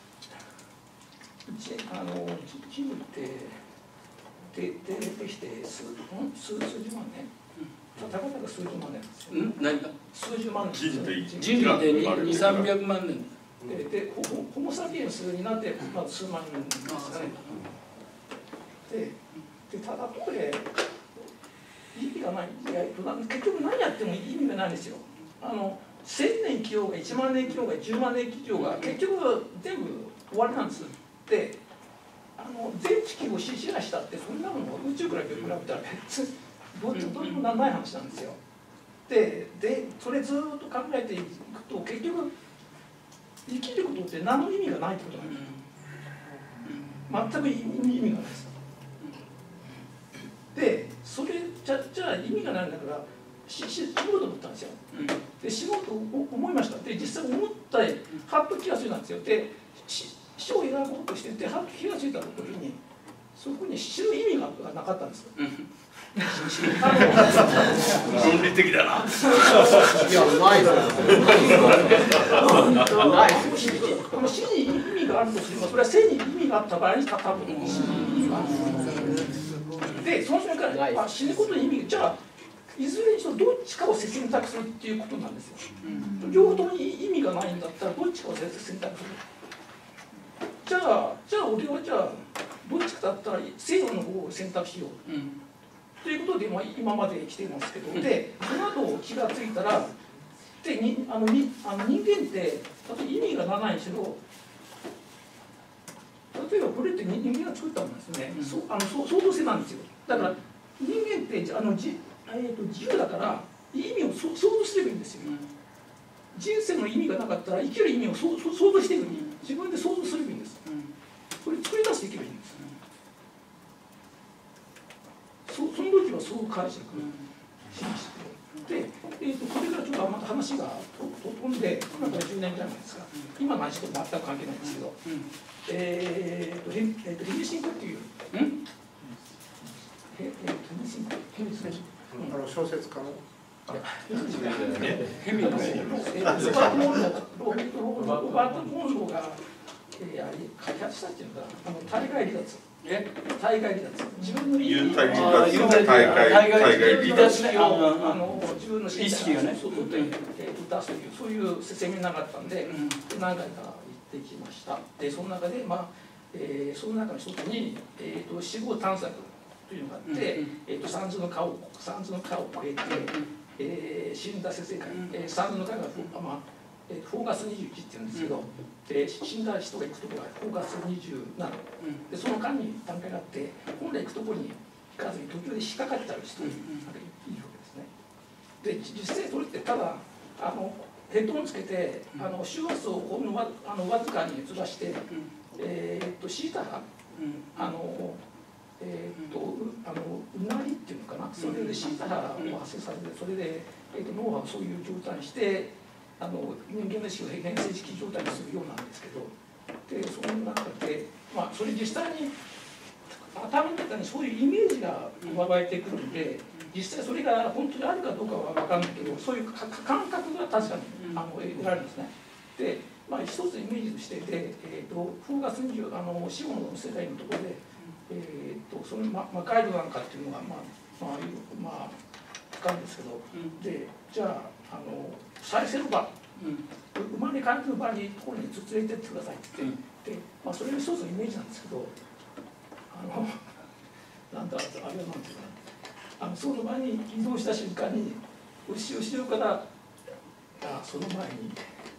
チームって出てきて数十万年、たかたか数十万年ですよ。 何か数十万年。 人類で200、300万年。 でホモ・サピエンスになってまず数万年ですかね。でただこれ意味がない。結局何やっても意味がないんですよ。1000年生きようが1万年生きようが10万年生きようが結局全部終わりなんです。で全地球を支配したってそんなの宇宙から比べたら別にどうにもならない話なんですよ。でそれずっと考えていくと結局生きることって何の意味がないってことなんです。全く意味がないです。でそれじゃあ意味がないんだから死のうと思ったんですよ。で死のうと思いました。で実際思ったりはっと気がついたんですよ。で死を選ぼうとしててはっと気がついた時にそこに死ぬ意味がなかったんですよ。 論理的だな。 いや、ないです。 死に意味があるとすれば、それは生に意味があった場合に多分意味がある。で、その瞬間から死ぬことに意味が、じゃあいずれにしろどっちかを選択するっていうことなんですよ。両方ともに意味がないんだったらどっちかを選択する。じゃあ俺はどっちかだったら生の方を選択しよう、ということで、今まで来てますけど、でその後気がついたらで人間って意味が長いにしろ、例えばこれって人間が作ったものですね、創造性なんですよ。だから人間って自由だから意味を想像すればいいんですよ。人生の意味がなかったら生きる意味を想像していくに自分で想像すればいいんです。これ作り出していけばいいんです。その時はそう解釈しまして、で、これからちょっとまた話が飛んで今から10年ぐらい前ですが、今の話と全く関係ないんですけど、ヘミシンコっていう小説家のヘミロバート・モンローが開発したっていうのが対外離脱。対外離脱。自分の対外離脱ね。 自分の意識がね、外で出すというそういうセミナーがあったんで、何回か行ってきました。でその中でその中の一つに死後探索というのがあって、三途の川を越えて、死んだ世界、三途の川がフォーガス21って言うんですけど、死んだ人が行くところがフォーガス27、でその間に段階があって本来行くところに行かずに途中で引っかかっちゃう人がいるわけですね。で実際それってただヘッドホンつけて周波数をほんのわずかにずらして、シータ波、うなりっていうのかな、それでシータ波を発生させて、それで、脳波をそういう状態にして人間の意識を変性式状態にするようなんですけど、でその中で、まあ、それ実際に頭の中にそういうイメージが湧いてくるんで、実際それが本当にあるかどうかは分かんないけど、そういう感覚が確かに得られるんですね。で、まあ、一つイメージとしてで、フォーカス20死後の世界のところで、その魔界度なんかっていうのが使うんですけど、でじゃあ再生の場、生まれ変わりの場にところに連れてってくださいって言って、でまあ、それが一つのイメージなんですけど、なんだあれはなんていうかな、その場に移動した瞬間に後ろからその前に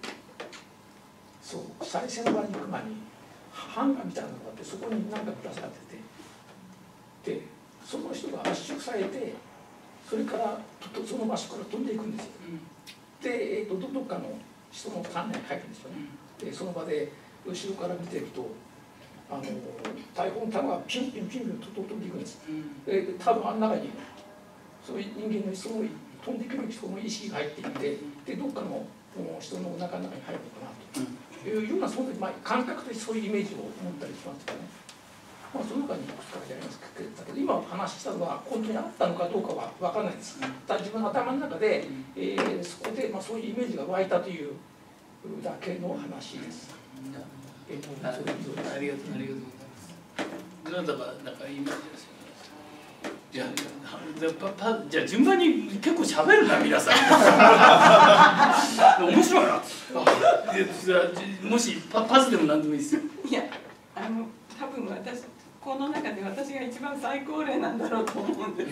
そう再生の場に行く前にハンガーみたいなのがあって、そこに何かぶら下がってて、でその人が圧縮されて、それからその場所から飛んでいくんですよ。で、どっかの人の関連に入るんですよね。でその場で後ろから見てると大砲の弾がピュンピュンピュンピュンと飛んでいくんです。で多分あん中にそういう人間のその飛んでくる人の意識が入っていて、でどっかの人の中に入るのかなというような、その時、まあ、感覚としてそういうイメージを持ったりしますからね。まあ、その中にいくつかやりますけど、今お話ししたのは本当にあったのかどうかは分からないです。自分の頭の中で、そこで、まあ、そういうイメージが湧いたというだけの話です。 ありがとうございます。なんだかイメージですよね。じゃあ順番に結構喋るな皆さん。面白いな。もしパスでも何でもいいですよ。 いや多分この中で私が一番最高齢なんだろうと思うんです。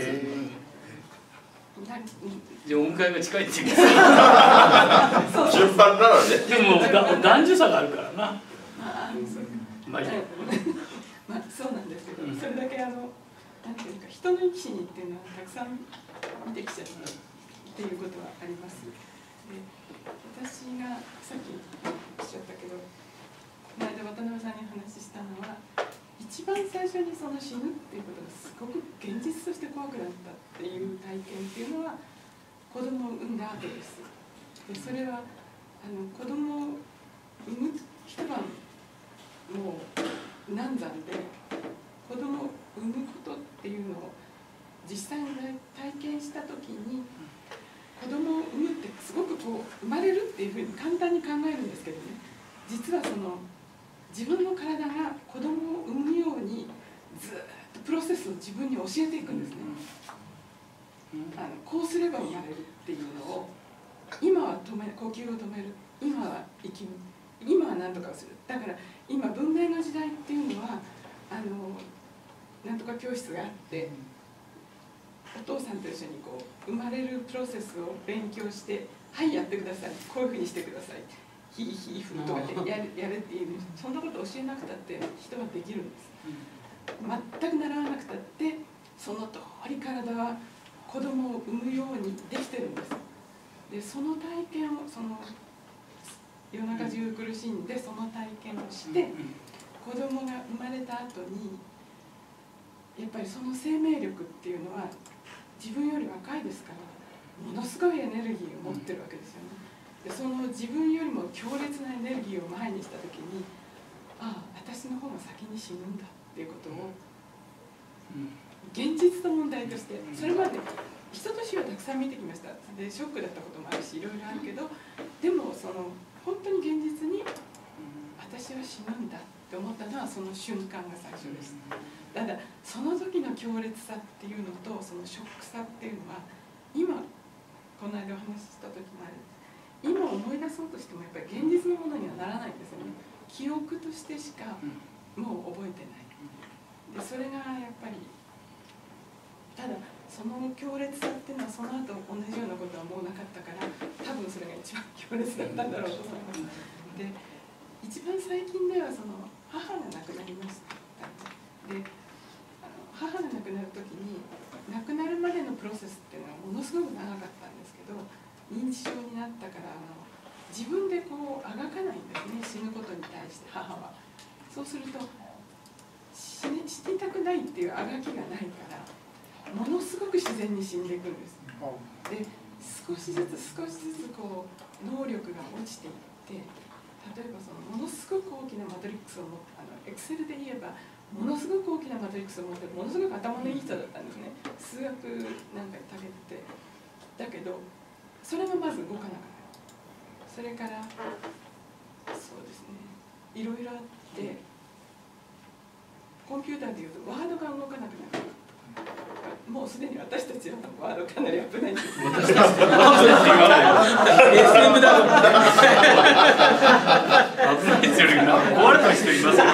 じゃあお迎えが近いっていうか。 順番なのね。 でも男女差があるからな。 まあそうなんですけど、それだけなんていうか人の生き死にっていうのはたくさん見てきちゃったっていうことはあります。で私がさっきおっしゃったけど、この間渡辺さんに話したのは、一番最初にその死ぬっていうことがすごく現実として怖くなったっていう体験っていうのは子供を産んだ後です。でそれは子供を産む一晩もう難産で、子供を産むことっていうのを実際に体験した時に、子供を産むってすごくこう生まれるっていうふうに簡単に考えるんですけどね、実は自分の体が子供を産むようにずっとプロセスを自分に教えていくんですね。こうすれば生まれるっていうのを、今は呼吸を止める、今は生きる、今は何とかをする。だから今文明の時代っていうのはなんとか教室があって、お父さんと一緒にこう生まれるプロセスを勉強して、はいやってください、こういうふうにしてください、ヒーヒーフとかでやれっていう、そんなこと教えなくたって人はできるんです。全く習わなくたってその通り体は子供を産むようにできてるんです。でその体験を夜中中苦しんでその体験をして、子供が生まれた後にやっぱりその生命力っていうのは自分より若いですから、ものすごいエネルギーを持ってるわけですよね。でその自分よりも強烈なエネルギーを前にした時に、ああ私の方が先に死ぬんだっていうことを現実の問題として、それまで人と死はたくさん見てきました。でショックだったこともあるしいろいろあるけど、でも本当に現実に私は死ぬんだって思ったのはその瞬間が最初でした。ただその時の強烈さっていうのとそのショックさっていうのは今この間お話しした時もある、今思い出そうとしてもやっぱり現実のものにはならないんですよね。記憶としてしかもう覚えてない。でそれがやっぱり、ただその強烈さっていうのはその後同じようなことはもうなかったから、多分それが一番強烈だったんだろうと思います。で一番最近では母が亡くなりました。で母が亡くなる時に亡くなるまでのプロセスっていうのはものすごく長かったんですけど、認知症になったから自分でこうあがかないんですね、死ぬことに対して母は。そうすると死にたくないっていうあがきがないからものすごく自然に死んでいくんです。で少しずつこう能力が落ちていって、例えばそのものすごく大きなマトリックスを持ってエクセルで言えばものすごく大きなマトリックスを持ってものすごく頭のいい人だったんですね。数学なんかに長けてだけどそれもまず動かなかった。それからそうですね、いろいろあってコンピューターでいうとワードが動かなくなる。もうすでに私たちはワードかなり危ないんです。 私たちって言わないよ。SM だろ。危ないですよね。壊れた人いますよ。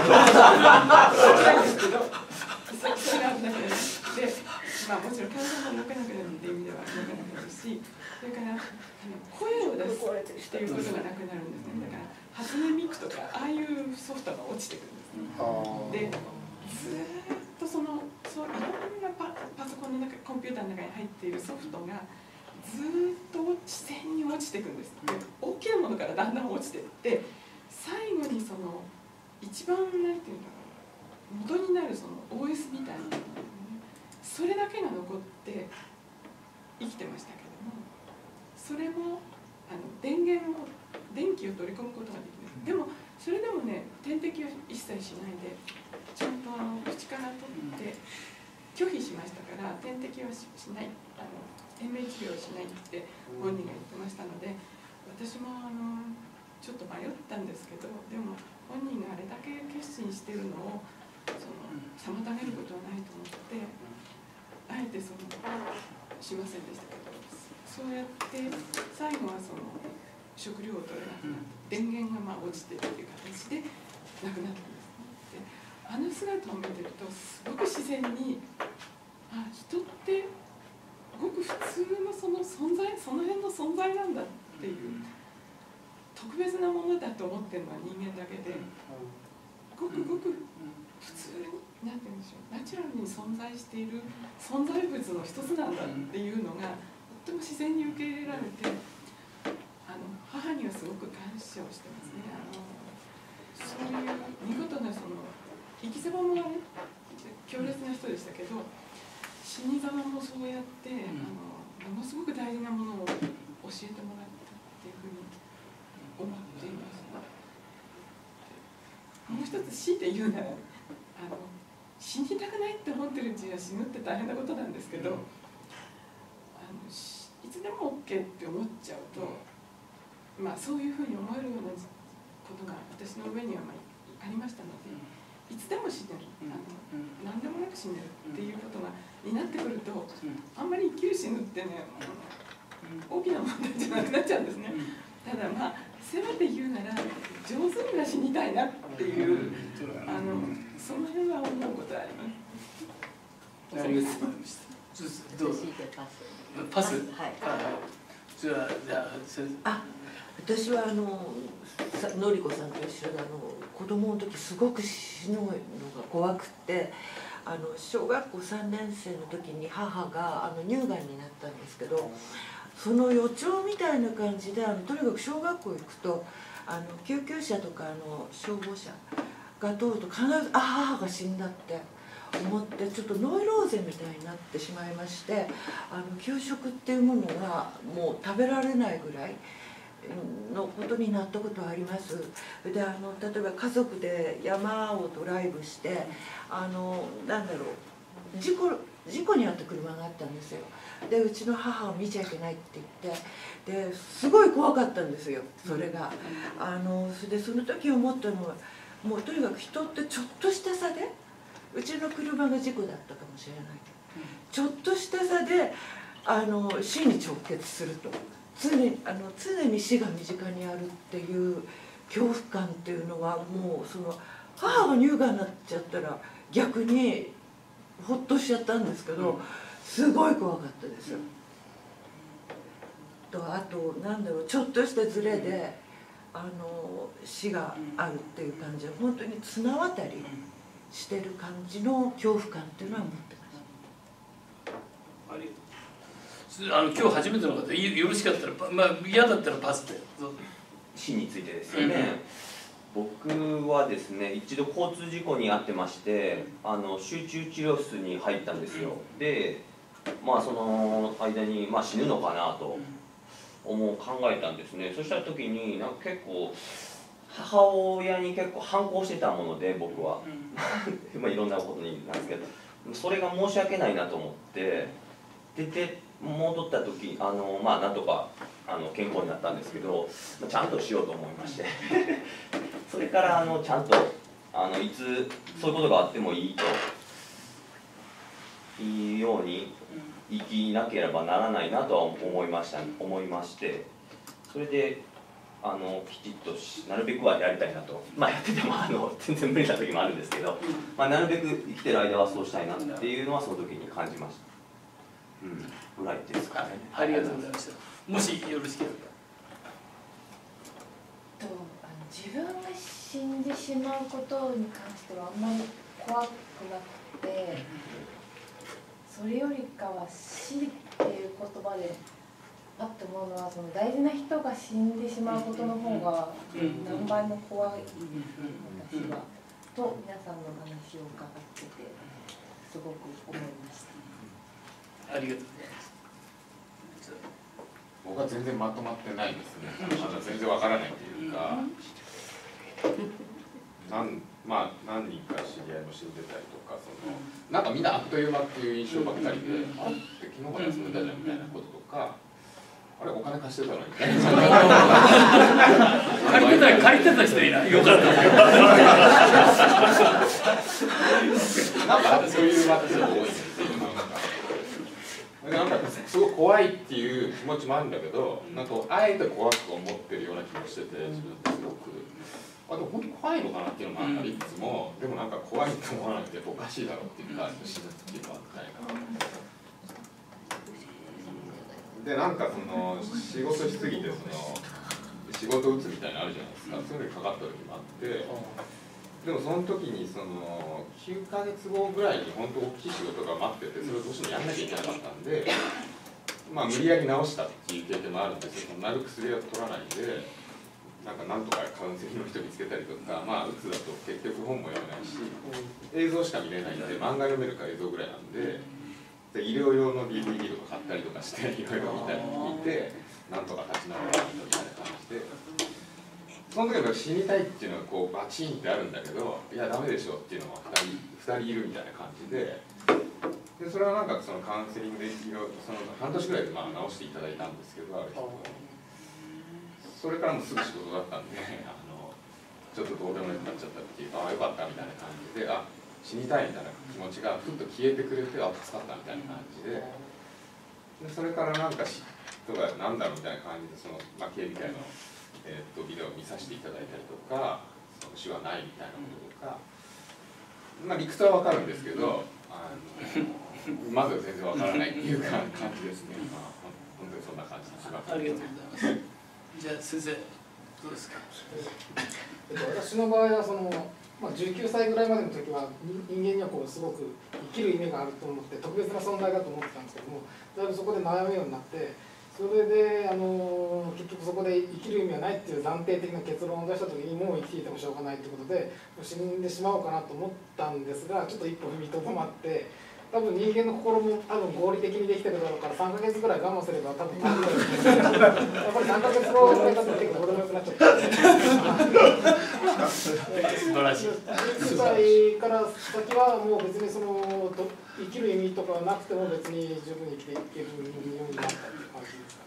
それが危なくなる。で、まあもちろん体も動かなくなるっていう意味では動かなくなるし、それから声を出すっていうことがなくなるんですね。だから初音ミクとかああいうソフトが落ちてくるんですね。で、ずーっとそういろんなパソコンの中、コンピューターの中に入っているソフトがずーっと自然に落ちていくんです。で、大きなものからだんだん落ちていって、最後にその一番なんていうのかな、元になるその OS みたいな、それだけが残って生きてましたけども、それも電気を取り込むことができる。でもそれでもね、点滴を一切しないでちゃんと口から取って拒否しましたから、点滴はしない、延命治療をしないって本人が言ってましたので、私もちょっと迷ったんですけど、でも本人があれだけ決心してるのを妨げることはないと思って、あえてしませんでしたけど、そうやって最後は食料を取れなくなって、電源が落ちてっていう形で亡くなったんですね。で、あの姿を見てるとすごく自然に、人ってごく普通のその存在、その辺の存在なんだっていう特別なものだと思ってるのは人間だけで、ごくごく普通になんて言うんでしょう、ナチュラルに存在している存在物の一つなんだっていうのがとっても自然に受け入れられて、母にはすごく感謝をしてますね。そういう見事な生き様もね、強烈な人でしたけど、死に様もそうやってものすごく大事なものを教えてもらったっていうふうに思っています。もう一つ強いて言うなら、死にたくないって思ってるうちは死ぬって大変なことなんですけど、いつでも OK って思っちゃうと、そういうふうに思えるようなことが私の上にはありましたので、いつでも死ねる、何でもなく死ねるっていうことになってくると、あんまり生きる死ぬってね、大きな問題じゃなくなっちゃうんですね。ただせめて言うなら上手には死にたいなっていう、その辺は思うことはあります。 ありがとうございました。どうぞ。パス。はい。じゃあ私はのりこさんと一緒で子供の時すごく死ぬのが怖くって小学校3年生の時に母が乳がんになったんですけど、その予兆みたいな感じでとにかく小学校行くと救急車とか消防車が通ると必ず母が死んだって思ってちょっとノイローゼみたいになってしまいまして、給食っていうものがもう食べられないぐらいのことになったことはあります。で例えば家族で山をドライブしてなんだろう事故に遭った車があったんですよ。でうちの母を見ちゃいけないって言ってですごい怖かったんですよそれが。その時思ったのはもうとにかく人ってちょっとした差でうちの車が事故だったかもしれないちょっとした差で死に直結すると。常に死が身近にあるっていう恐怖感っていうのはもう母が乳がんになっちゃったら逆にほっとしちゃったんですけどすごい怖かったですよ。あとなんだろうちょっとしたズレで死があるっていう感じは本当に綱渡りしてる感じの恐怖感っていうのは持ってました。 今日初めての方よろしかったら嫌だったらパスで。 死についてですよね。僕はですね、一度交通事故に遭ってまして、集中治療室に入ったんですよ。で、まあその間に、まあ、死ぬのかなと考えたんですね。そした時になんか結構母親に結構反抗してたもので、僕はまあいろんなことになんですけど、それが申し訳ないなと思って出て戻った時まあなんとか健康になったんですけど、ちゃんとしようと思いましてそれからちゃんといつそういうことがあってもいいといいように生きなければならないなとは思いまして、それできちっとなるべくはやりたいなと、まあやってても全然無理な時もあるんですけど、まあ、なるべく生きてる間はそうしたいなっていうのはその時に感じました。ぐらいですかね。 ありがとうございました。もしよろしければ。 自分が死んでしまうことに関してはあんまり怖くなくて、それよりかは死っていう言葉でパッと思うのは、その大事な人が死んでしまうことの方が何倍も怖い、私はと皆さんの話を伺っててすごく思いました。 ありがとうございます。 僕は全然まとまってないですね。全然わからないというか、まあ何人か知り合いも死んでたりとか、なんかみんなあっという間っていう印象ばっかりで、あれって昨日から休んでたじゃんみたいなこととか、あれお金貸してたのにみたいな。 借りてた人いない。よかった。 なんかそういう場ってすごい多いんですよ。なんかすごい怖いっていう気持ちもあるんだけど、なんかあえて怖く思ってるような気もしてて、自分ってすごくでも本当怖いのかなっていうのもありつつも、でもなんか怖いと思わなくておかしいだろうっていうか、死ぬっていうのはみたいな。でなんか仕事しすぎて仕事打つみたいなのあるじゃないですか。そういうのにかかった時もあって、でもその時に9ヶ月後ぐらいに本当大きい仕事が待ってて、それをどうしてもやんなきゃいけなかったんで、まあ無理やり治したっていう経験もあるんですけど、なる薬は取らないで、なんとかカウンセリングの人見つけたりとか、まあうつだと結局本も読めないし、映像しか見れないんで、漫画読めるか映像ぐらいなんで、医療用の DVD とか買ったりとかしていろいろ見て、なんとか立ち直らないみたいな感じで。その時は死にたいっていうのはこうバチンってあるんだけど、いやダメでしょっていうのが2人いるみたいな感じで、それはなんかカウンセリングで半年ぐらいでまあ治していただいたんですけど、ある人それからもすぐ仕事だったんでちょっとどうでもよくなっちゃったっていうか、ああよかったみたいな感じで、死にたいみたいな気持ちがふっと消えてくれて、助かったみたいな感じで、それからなんか嫉妬がなんだろうみたいな感じでまあ、警備会のビデオを見させていただいたりとか、死はないみたいなこととか、まあ理屈はわかるんですけど、まずは全然わからないっていう感じですね。まあ、本当にそんな感じにします。 ありがとうございます。じゃあ先生どうですか。 私の場合はまあ、19歳ぐらいまでの時は人間にはすごく生きる意味があると思って特別な存在だと思ってたんですけども、だいぶそこで悩むようになって、それで結局そこで生きる意味はないっていう暫定的な結論を出した時に、もう生きていてもしょうがないということで死んでしまおうかなと思ったんですが、ちょっと一歩踏みとどまって、多分人間の心も合理的にできてるだろうから3ヶ月ぐらい我慢すれば多分大丈夫ですやっぱり3ヶ月後ぐらいだと結構どうでもよくなっちゃった素晴らしい。 10歳から先はもう別に生きる意味とかはなくても別に十分生きていけるようになったっていう感じですか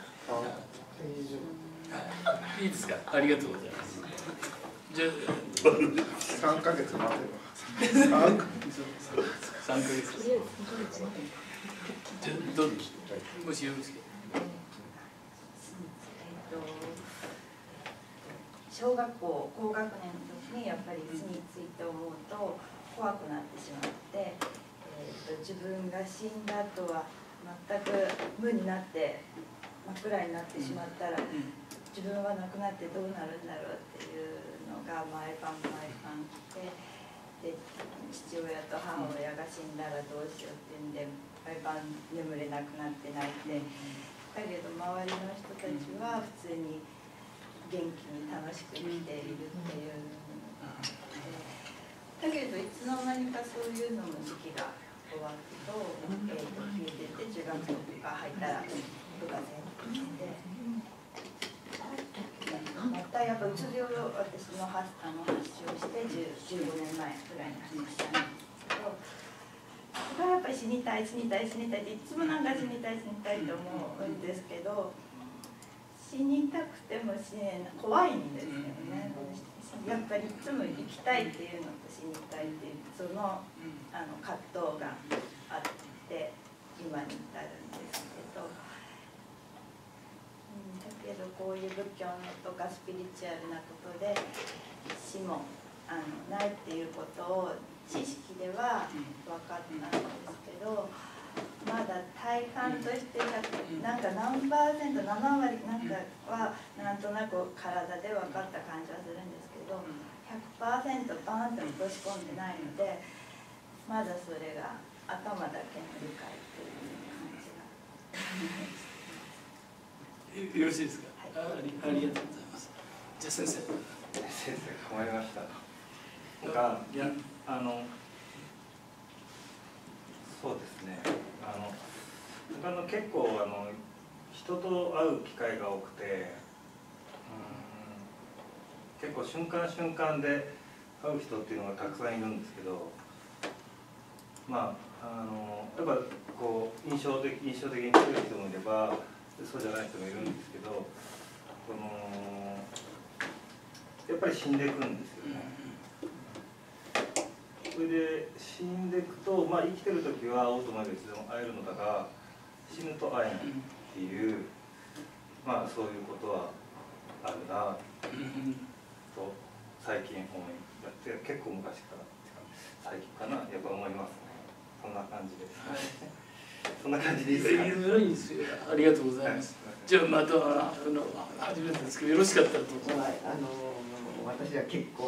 ね。 いいですか。ありがとうございます。じゃあ 3ヶ月待てば 3ヶ月。じゃあどうぞ。もしよろしければ。 小学校高学年の時にやっぱり死について思うと怖くなってしまって、自分が死んだ後は全く無になって真っ暗になってしまったら、自分は亡くなってどうなるんだろうっていうのが毎晩毎晩来て、で父親と母親が死んだらどうしようっていうんで毎晩眠れなくなって泣いて、だけど周りの人たちは普通に元元気に楽しく生きているっていう。だけどいつの間にかそういうのの時期が終わると、消えてて、中学校とか入ったら部活に行って。またやっぱうつ病を私の発症して15年前ぐらいになりましたんですけど、それはやっぱり死にたいっていつもなんか死にたいと思うんですけど、死にたくても死ねない、怖いんですよね。やっぱりいつも生きたいっていうのと死にたいっていうその葛藤があって今に至るんですけど。だけどこういう仏教のとかスピリチュアルなことで死もないっていうことを知識では分かったんですけど、まだ体感としてなんか何%、7割なんかはなんとなく体で分かった感じはするんですけど、100% バーンと落とし込んでないので、まだそれが頭だけの理解という感じが。 よろしいですか。ありがとうございます。じゃあ先生。 先生困りました。いやそうですね。結構人と会う機会が多くて、結構瞬間瞬間で会う人っていうのがたくさんいるんですけど、まあやっぱこう印象的に強い人もいれば。そうじゃない人もいるんですけど、やっぱり死んでいくんですよね。それで死んでいくと、まあ、生きてる時は会おうと思えばいつでも会えるのだが、死ぬと会えないっていう、まあそういうことはあるなと最近思いやって、結構昔から最近かな、やっぱ思いますね。そんな感じです。はいそんな感じでいいですか。 いいですよ。ありがとうございます。じゃあまた初めてですけどよろしかったらどうぞ。 私は結構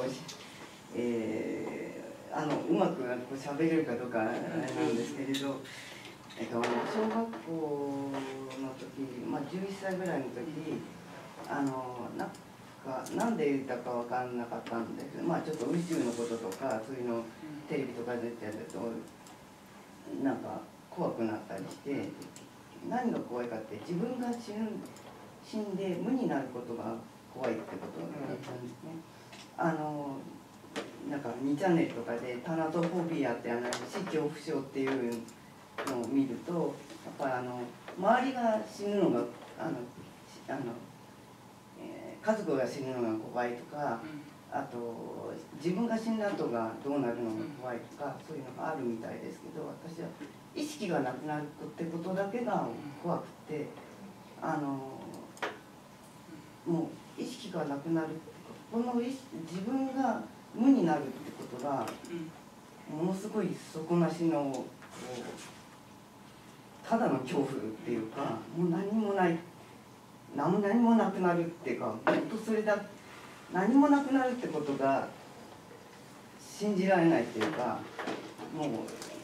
うまく喋れるかどうかなんですけれど、小学校の時、まあ11歳ぐらいの時、なんで言ったか分からなかったんですけど、まあちょっと宇宙のこととかそういうのテレビとかでやるとなんか。怖くなったりして、何が怖いかって自分が死んで無になることが怖いってことだったんですね。なんか2チャンネルとかでタナトフォビアって死恐怖症っていうのを見ると、やっぱり周りが死ぬのが家族が死ぬのが怖いとか、あと自分が死んだ後がどうなるのが怖いとか、そういうのがあるみたいですけど、私は意識がなくなるってことだけが怖くて、もう意識がなくなるってこの自分が無になるってことがものすごい底なしのただの恐怖っていうか、もう何もない、何もなくなるっていうか、本当それだ、何もなくなるってことが信じられないっていうか、もう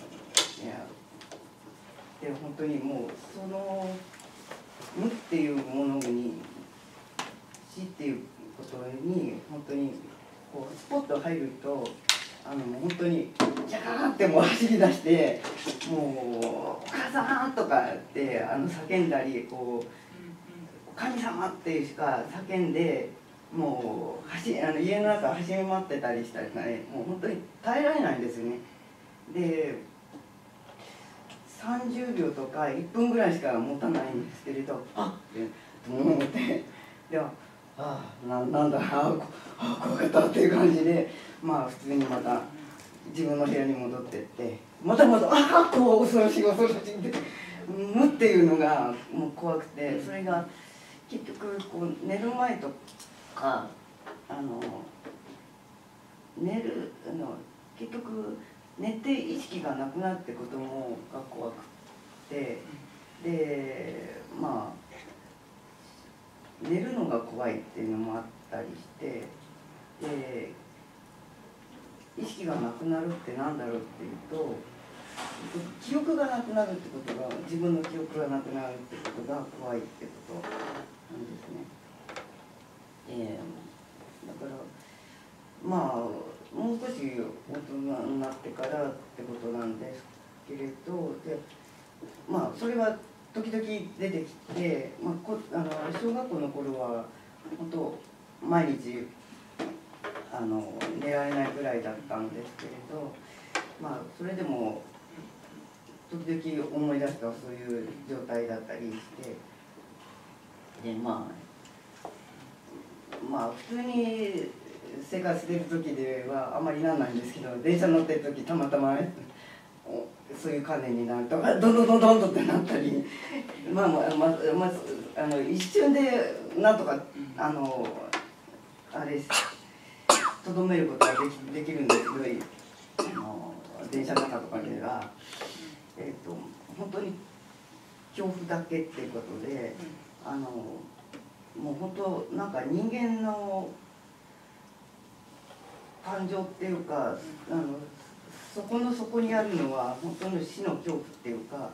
本当にもうその無っていうものに死っていうことに本当にこうスポッと入るともう本当にジャーってもう走り出してもう「お母さん!」とかって叫んだりこう「神様!」っていうしか叫んでもう家の中走り回ってたりしたりね、もう本当に耐えられないんですよね。で30秒とか1分ぐらいしか持たないんですけれど、あっって思ってではなんだ怖かったっていう感じで、まあ普通にまた自分の部屋に戻ってってまたこう恐ろしいって無っていうのがもう怖くて、それが結局こう寝る前とか結局寝て意識がなくなるってこともが怖くて、でまあ寝るのが怖いっていうのもあったりして、で意識がなくなるってなんだろうっていうと、記憶がなくなるってことが、自分の記憶がなくなるってことが怖いってことなんですね。 からってことなんですけれど、でまあそれは時々出てきて、小学校の頃は本当毎日寝られないぐらいだったんですけれど、まあそれでも時々思い出すとそういう状態だったりして、でまあ普通に生活してる時ではあんまりなんないんですけど、電車乗ってる時たまたまそういう観念になるとどんどんどんどんってなったり、一瞬でなんとかあれとどめることができるんですけど、電車の中とかでは、本当に恐怖だけっていうことで、もう本当なんか人間の感情っていうか、そこの底にあるのは本当の死の恐怖っていうか、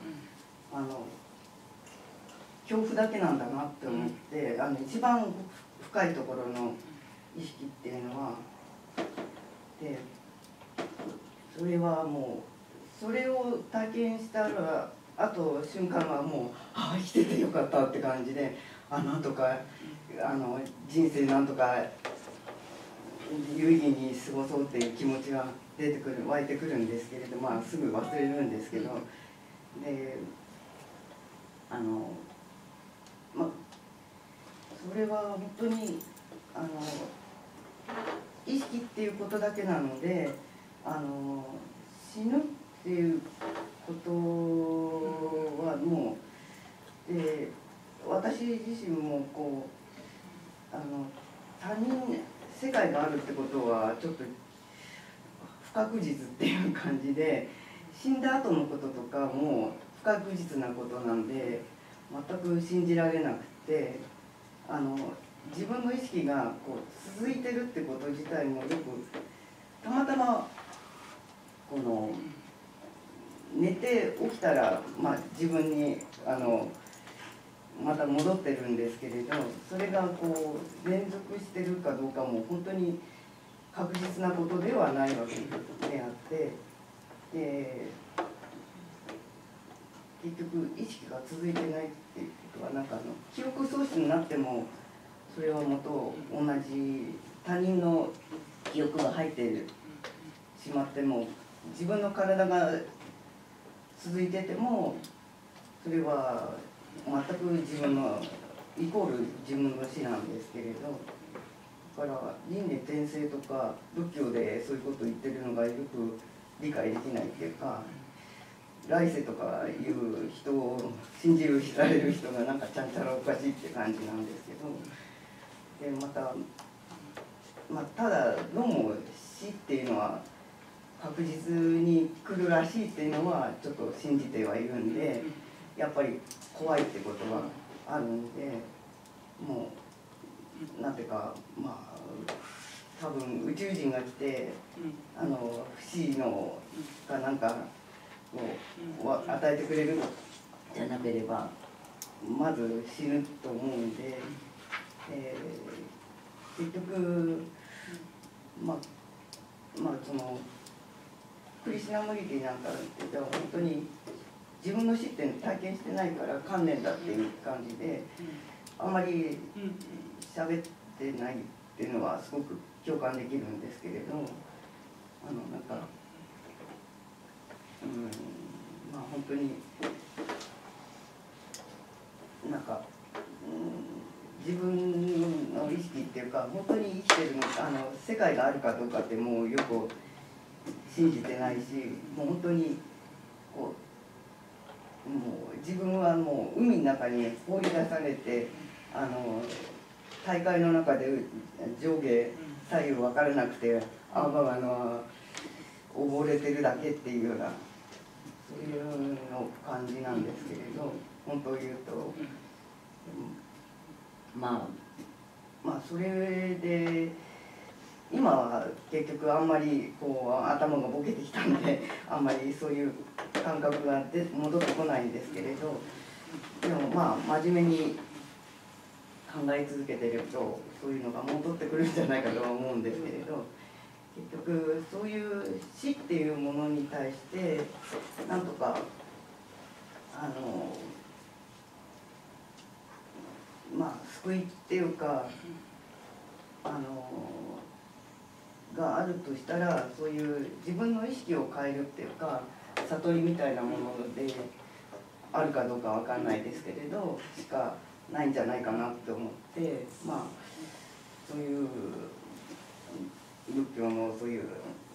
恐怖だけなんだなって思って、一番深いところの意識っていうのは、でそれはもうそれを体験したらあと瞬間はもう生きててよかったって感じで、なんとか人生なんとか有意義に過ごそうっていう気持ちが湧いてくるんですけれど、すぐ忘れるんですけど、でそれは本当に意識っていうことだけなので、死ぬっていうことはもう、私自身もこう他人世界があるってことはちょっと不確実っていう感じで、死んだ後のこととかも不確実なことなんで全く信じられなくて、自分の意識がこう続いてるってこと自体もよくたまたま寝て起きたら、自分にまた戻ってるんですけれど、それがこう連続してるかどうかも本当に確実なことではないわけであって、結局意識が続いてないっていうことは記憶喪失になってもそれはもと同じ他人の記憶が入ってしまっても、自分の体が続いててもそれは全く自分のイコール自分の死なんですけれど、だから輪廻転生とか仏教でそういうことを言ってるのがよく理解できないっていうか、来世とかいう人を信じられる人がちゃんちゃらおかしいって感じなんですけど、でただどうも死っていうのは確実に来るらしいっていうのはちょっと信じてはいるんで、やっぱり怖いってことはあるんで、もうなんていうか多分宇宙人が来て不思議のかを与えてくれるじゃなければまず死ぬと思うんで、結局そのクリシュナムリティなんかって本当に自分の死って体験してないから観念だっていう感じであんまり喋ってないっていうのはすごく共感できるんですけれど、本当に自分の意識っていうか本当に生きてる世界があるかどうかってもうよく信じてないし、もう本当にもう自分はもう海の中に放り出されて大海の中で上下左右分からなくて溺れてるだけっていうようなそういうの感じなんですけれど、本当を言うとそれで今は結局あんまり頭がボケてきたんであんまりそういう感覚が戻ってこないんですけれど、でも真面目に考え続けてるとそういうのが戻ってくるんじゃないかとは思うんですけれど、 結局そういう死っていうものに対してなんとか救いっていうかがあるとしたら、そういう自分の意識を変えるっていうか悟りみたいなものであるかどうかわかんないですけれどしかないんじゃないかなって思って、そういう仏教のそういう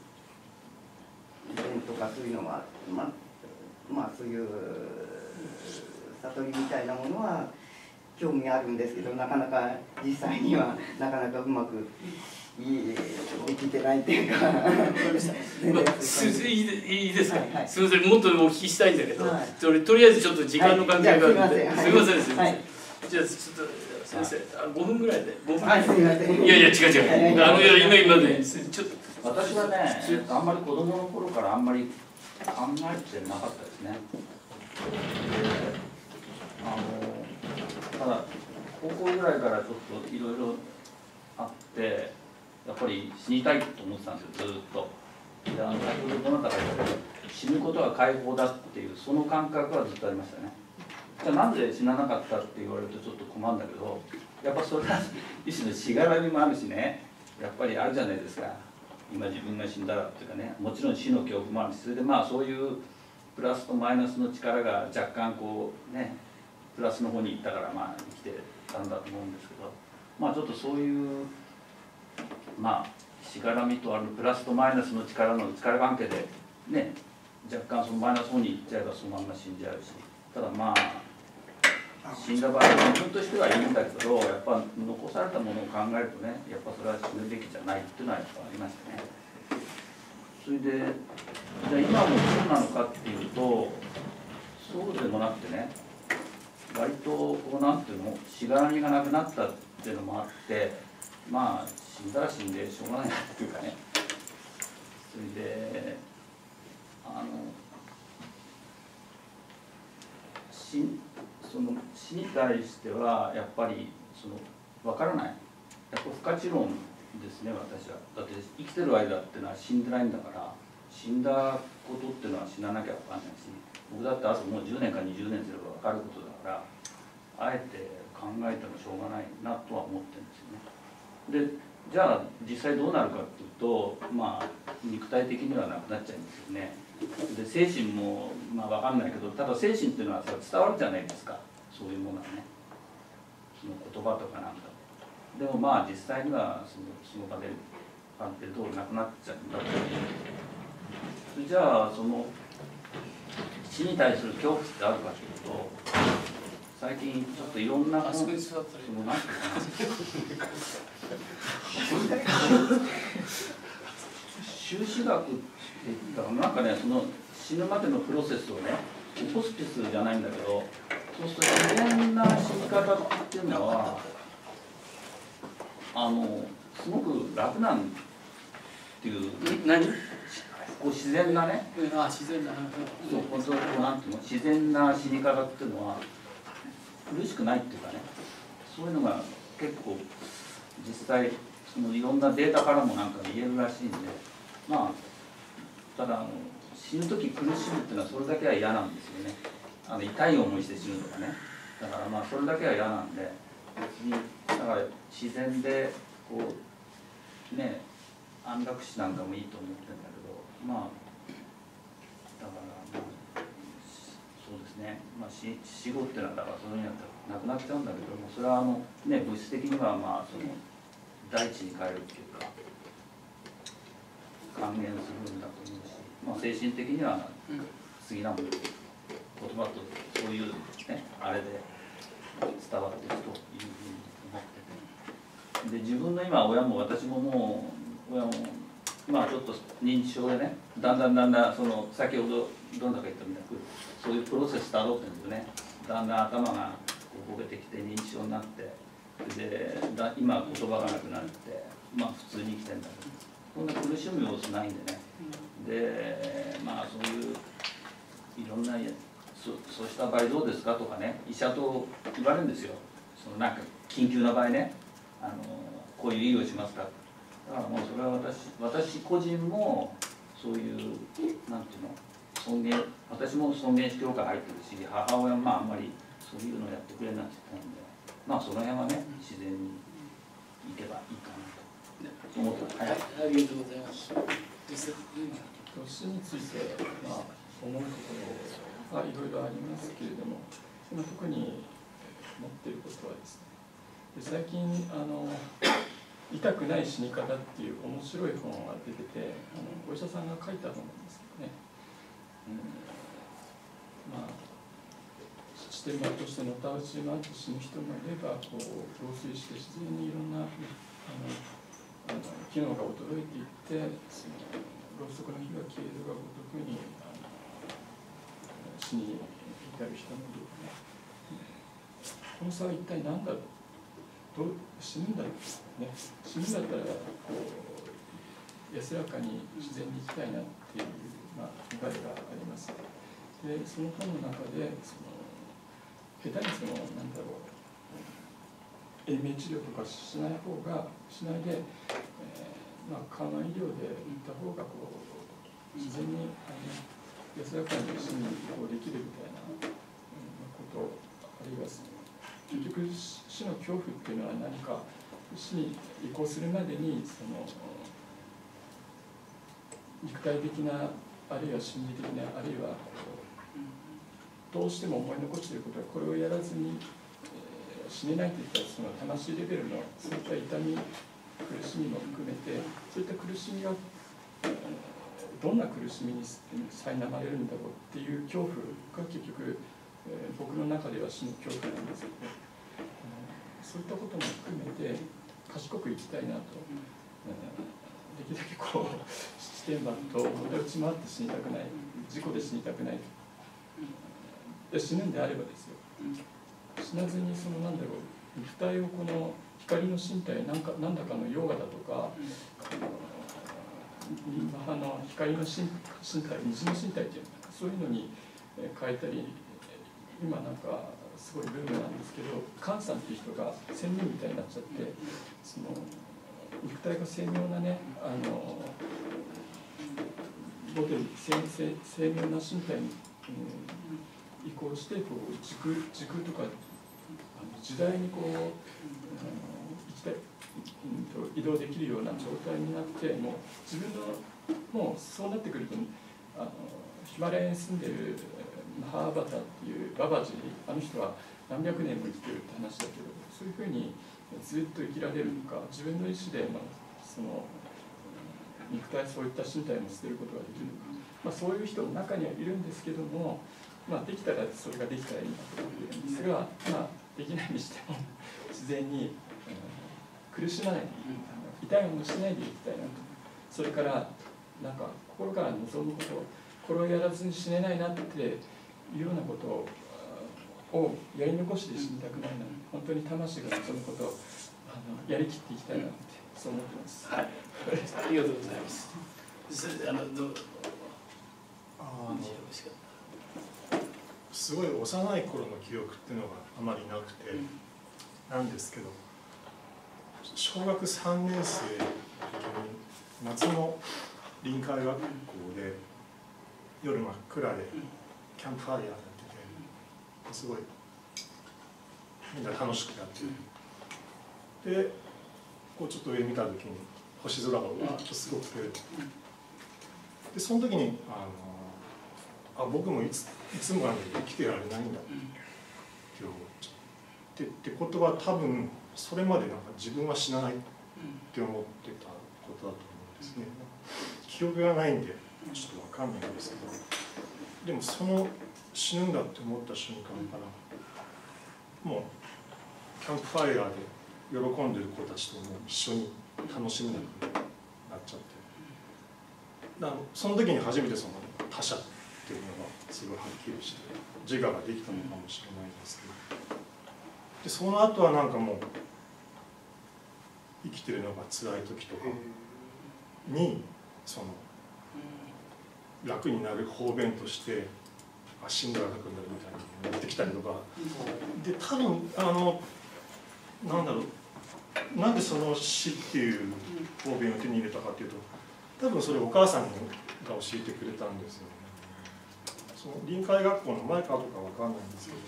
禅とかそういうのはそういう悟りみたいなものは興味あるんですけど、なかなか実際にはなかなかうまくできてないっていうか。 いいですか。すみません、もっとお聞きしたいんだけど、とりあえずちょっと時間の関係があるので、すみませんすみません。じゃあちょっと先生、5分ぐらいで。5分。いやいや違う。今ねちょっと私はね、あんまり子供の頃からあんまり考えてなかったですね。ただ高校ぐらいからちょっといろいろあってやっぱり死にたいと思ってたんですよ、ずっと。で先ほどどなたか言ったけど死ぬことは解放だっていうその感覚はずっとありましたね。じゃあなんで死ななかったって言われるとちょっと困るんだけど、やっぱそれは一種のしがらみもあるしね、やっぱりあるじゃないですか。今自分が死んだらっていうかね、もちろん死の恐怖もあるし、それでそういうプラスとマイナスの力が若干こうねプラスの方に行ったから生きてたんだと思うんですけど、ちょっとそういうしがらみとあるプラスとマイナスの力関係でね若干そのマイナスの方に行っちゃえばそのまま死んじゃうし、ただ死んだ場合自分としてはいいんだけど、やっぱ残されたものを考えるとね、やっぱそれは死ぬべきじゃないっていうのはやっぱありましたね。それでじゃあ今もそうなのかっていうとそうでもなくてね、割とこうなんていうのしがらみがなくなったっていうのもあって、死んだら死んでしょうがないっていうかね。それで死に対してはやっぱり分からない、やっぱ不可知論ですね、私は。だって生きてる間っていうのは死んでないんだから、死んだことっていうのは死ななきゃ分かんないし、僕だってあともう10年か20年すれば分かることだから、あえて考えてもしょうがないなとは思ってるんですよね。でじゃあ実際どうなるかっていうと、肉体的にはなくなっちゃいますよね。で精神も分かんないけど、ただ精神っていうのは伝わるじゃないですか、そういうものはね、その言葉とかなんかで。でも実際にはその場である程度なくなっちゃうんだと思うんです。じゃあその死に対する恐怖ってあるかというと、最近ちょっといろんななんていうかな修士学って言ったらなんかね、その死ぬまでのプロセスをね、ホスピスじゃないんだけど、そうすると自然な死に方っていうのはすごく楽なんっていう。こう自然なね、 自然なそう本当なんていうの自然な死に方っていうのは苦しくないっていうかね、そういうのが結構実際いろんなデータからもなんか言えるらしいんで、ただ死ぬ時苦しむっていうのはそれだけは嫌なんですよね。痛い思いして死ぬとかね。だからそれだけは嫌なんで、別にだから自然でこうね安楽死なんかもいいと思ってるんだけど、だからそうですね、死後っていうのはだからそういうのはなくなっちゃうんだけども、それは物質的にはその大地に帰るっていうか還元するんだと思うし、精神的には次なもの言葉とそういうねあれで伝わっていくというふうに思ってて、で自分の今親も私ももう親もちょっと認知症でね、だんだんその先ほどどなたか言ったみたくそういうプロセスたどってるんですよね。だんだん頭がこけてきて認知症になって、で今言葉がなくなって普通に生きてるんだけど、そんな苦しむ要素ないんでね。でそういういろんなそうした場合どうですかとかね、医者と言われるんですよ。なんか緊急な場合ね、こういう医療しますか。 だからもうそれは私個人もそういうなんていうの尊厳、私も尊厳死協会入ってるし、母親もあんまりそういうのやってくれなくてたんで、その辺はね自然にいけばいいかなと思ってます。 はい、ありがとうございます。 死について思うところはいろいろありますけれども、今特に持っていることはですね、最近痛くない死に方っていう面白い本が出てて、お医者さんが書いた本なんですけどね、ステマとしてのたうち回って死ぬ人もいれば、老衰して自然にいろんな機能が衰えていって、ろうそくの火が消えるがごとくに死に至る人もいる、この差は一体何だろう、死ぬんだろうね、死ぬんだったら安らかに自然に生きたいなっていう願いがあります。でその本の中で下手になんだろう延命治療とかしないで、緩和医療で行った方が自然に安らかに死に移行できるみたいなこと、あるいは結局死の恐怖っていうのは何か、死に移行するまでに肉体的なあるいは心理的なあるいはどうしても思い残していることはこれをやらずに、死ねないといったら魂レベルのそういった痛み苦しみも含めて、そういった苦しみがどんな苦しみに苛まれるんだろうっていう恐怖が結局、僕の中では死の恐怖なんですけど、そういったことも含めて賢く生きたいなと、できるだけ七点盤と無駄打ち回って死にたくない、事故で死にたくない、で死ぬんであればですよ、死なずになんだろう、肉体をこの光の身体なんだかのヨガだとか、光の身体、虹の身体っていうのか、そういうのに変えたり、今なんかすごいブームなんですけど、菅さんっていう人が仙人みたいになっちゃって、肉体が精妙なね、モデル、精妙な身体に、移行して時空とか時代に移動できるような状態になって、もう自分のもうそうなってくると、ヒマラヤに住んでるマハーバタっていうババジー、あの人は何百年も生きてるって話だけど、そういうふうにずっと生きられるのか、自分の意思で、肉体、そういった身体も捨てることができるのか、そういう人の中にはいるんですけども、できたらそれができたらいいなと思っているんですが、できないにしても自然に、苦しまないで痛い思いしないでいきたいなと。それからなんか心から望むこと、これをやらずに死ねないなっていうようなことをやり残して死にたくないな、本当に魂が望むことをやりきっていきたいなってそう思ってます。 はい、ありがとうございます。 すごい幼い頃の記憶っていうのがあまりなくてなんですけど、小学3年生の時に夏の臨海学校で夜真っ暗でキャンプファイヤーやってて、すごいみんな楽しくやってる。でちょっと上見た時に星空がわーっとすごくて、でその時に僕もいつも生きてられないんだって思っちゃって、ってことは多分それまでなんか自分は死なないって思ってたことだと思うんですね。記憶がないんでちょっと分かんないんですけど、でも死ぬんだって思った瞬間からもうキャンプファイヤーで喜んでる子たちとも一緒に楽しめなくなっちゃって、その時に初めて他者っていうのがすごいはっきりして自我ができたのかもしれないんですけど、でその後はなんかもう生きてるのが辛い時とかに楽になる方便として死んだら楽になるみたいに持ってきたりとかで、多分なんだろう、 なんでその死っていう方便を手に入れたかっていうと、多分それお母さんが教えてくれたんですよね。その臨海学校の前かとかわかんないんですけど、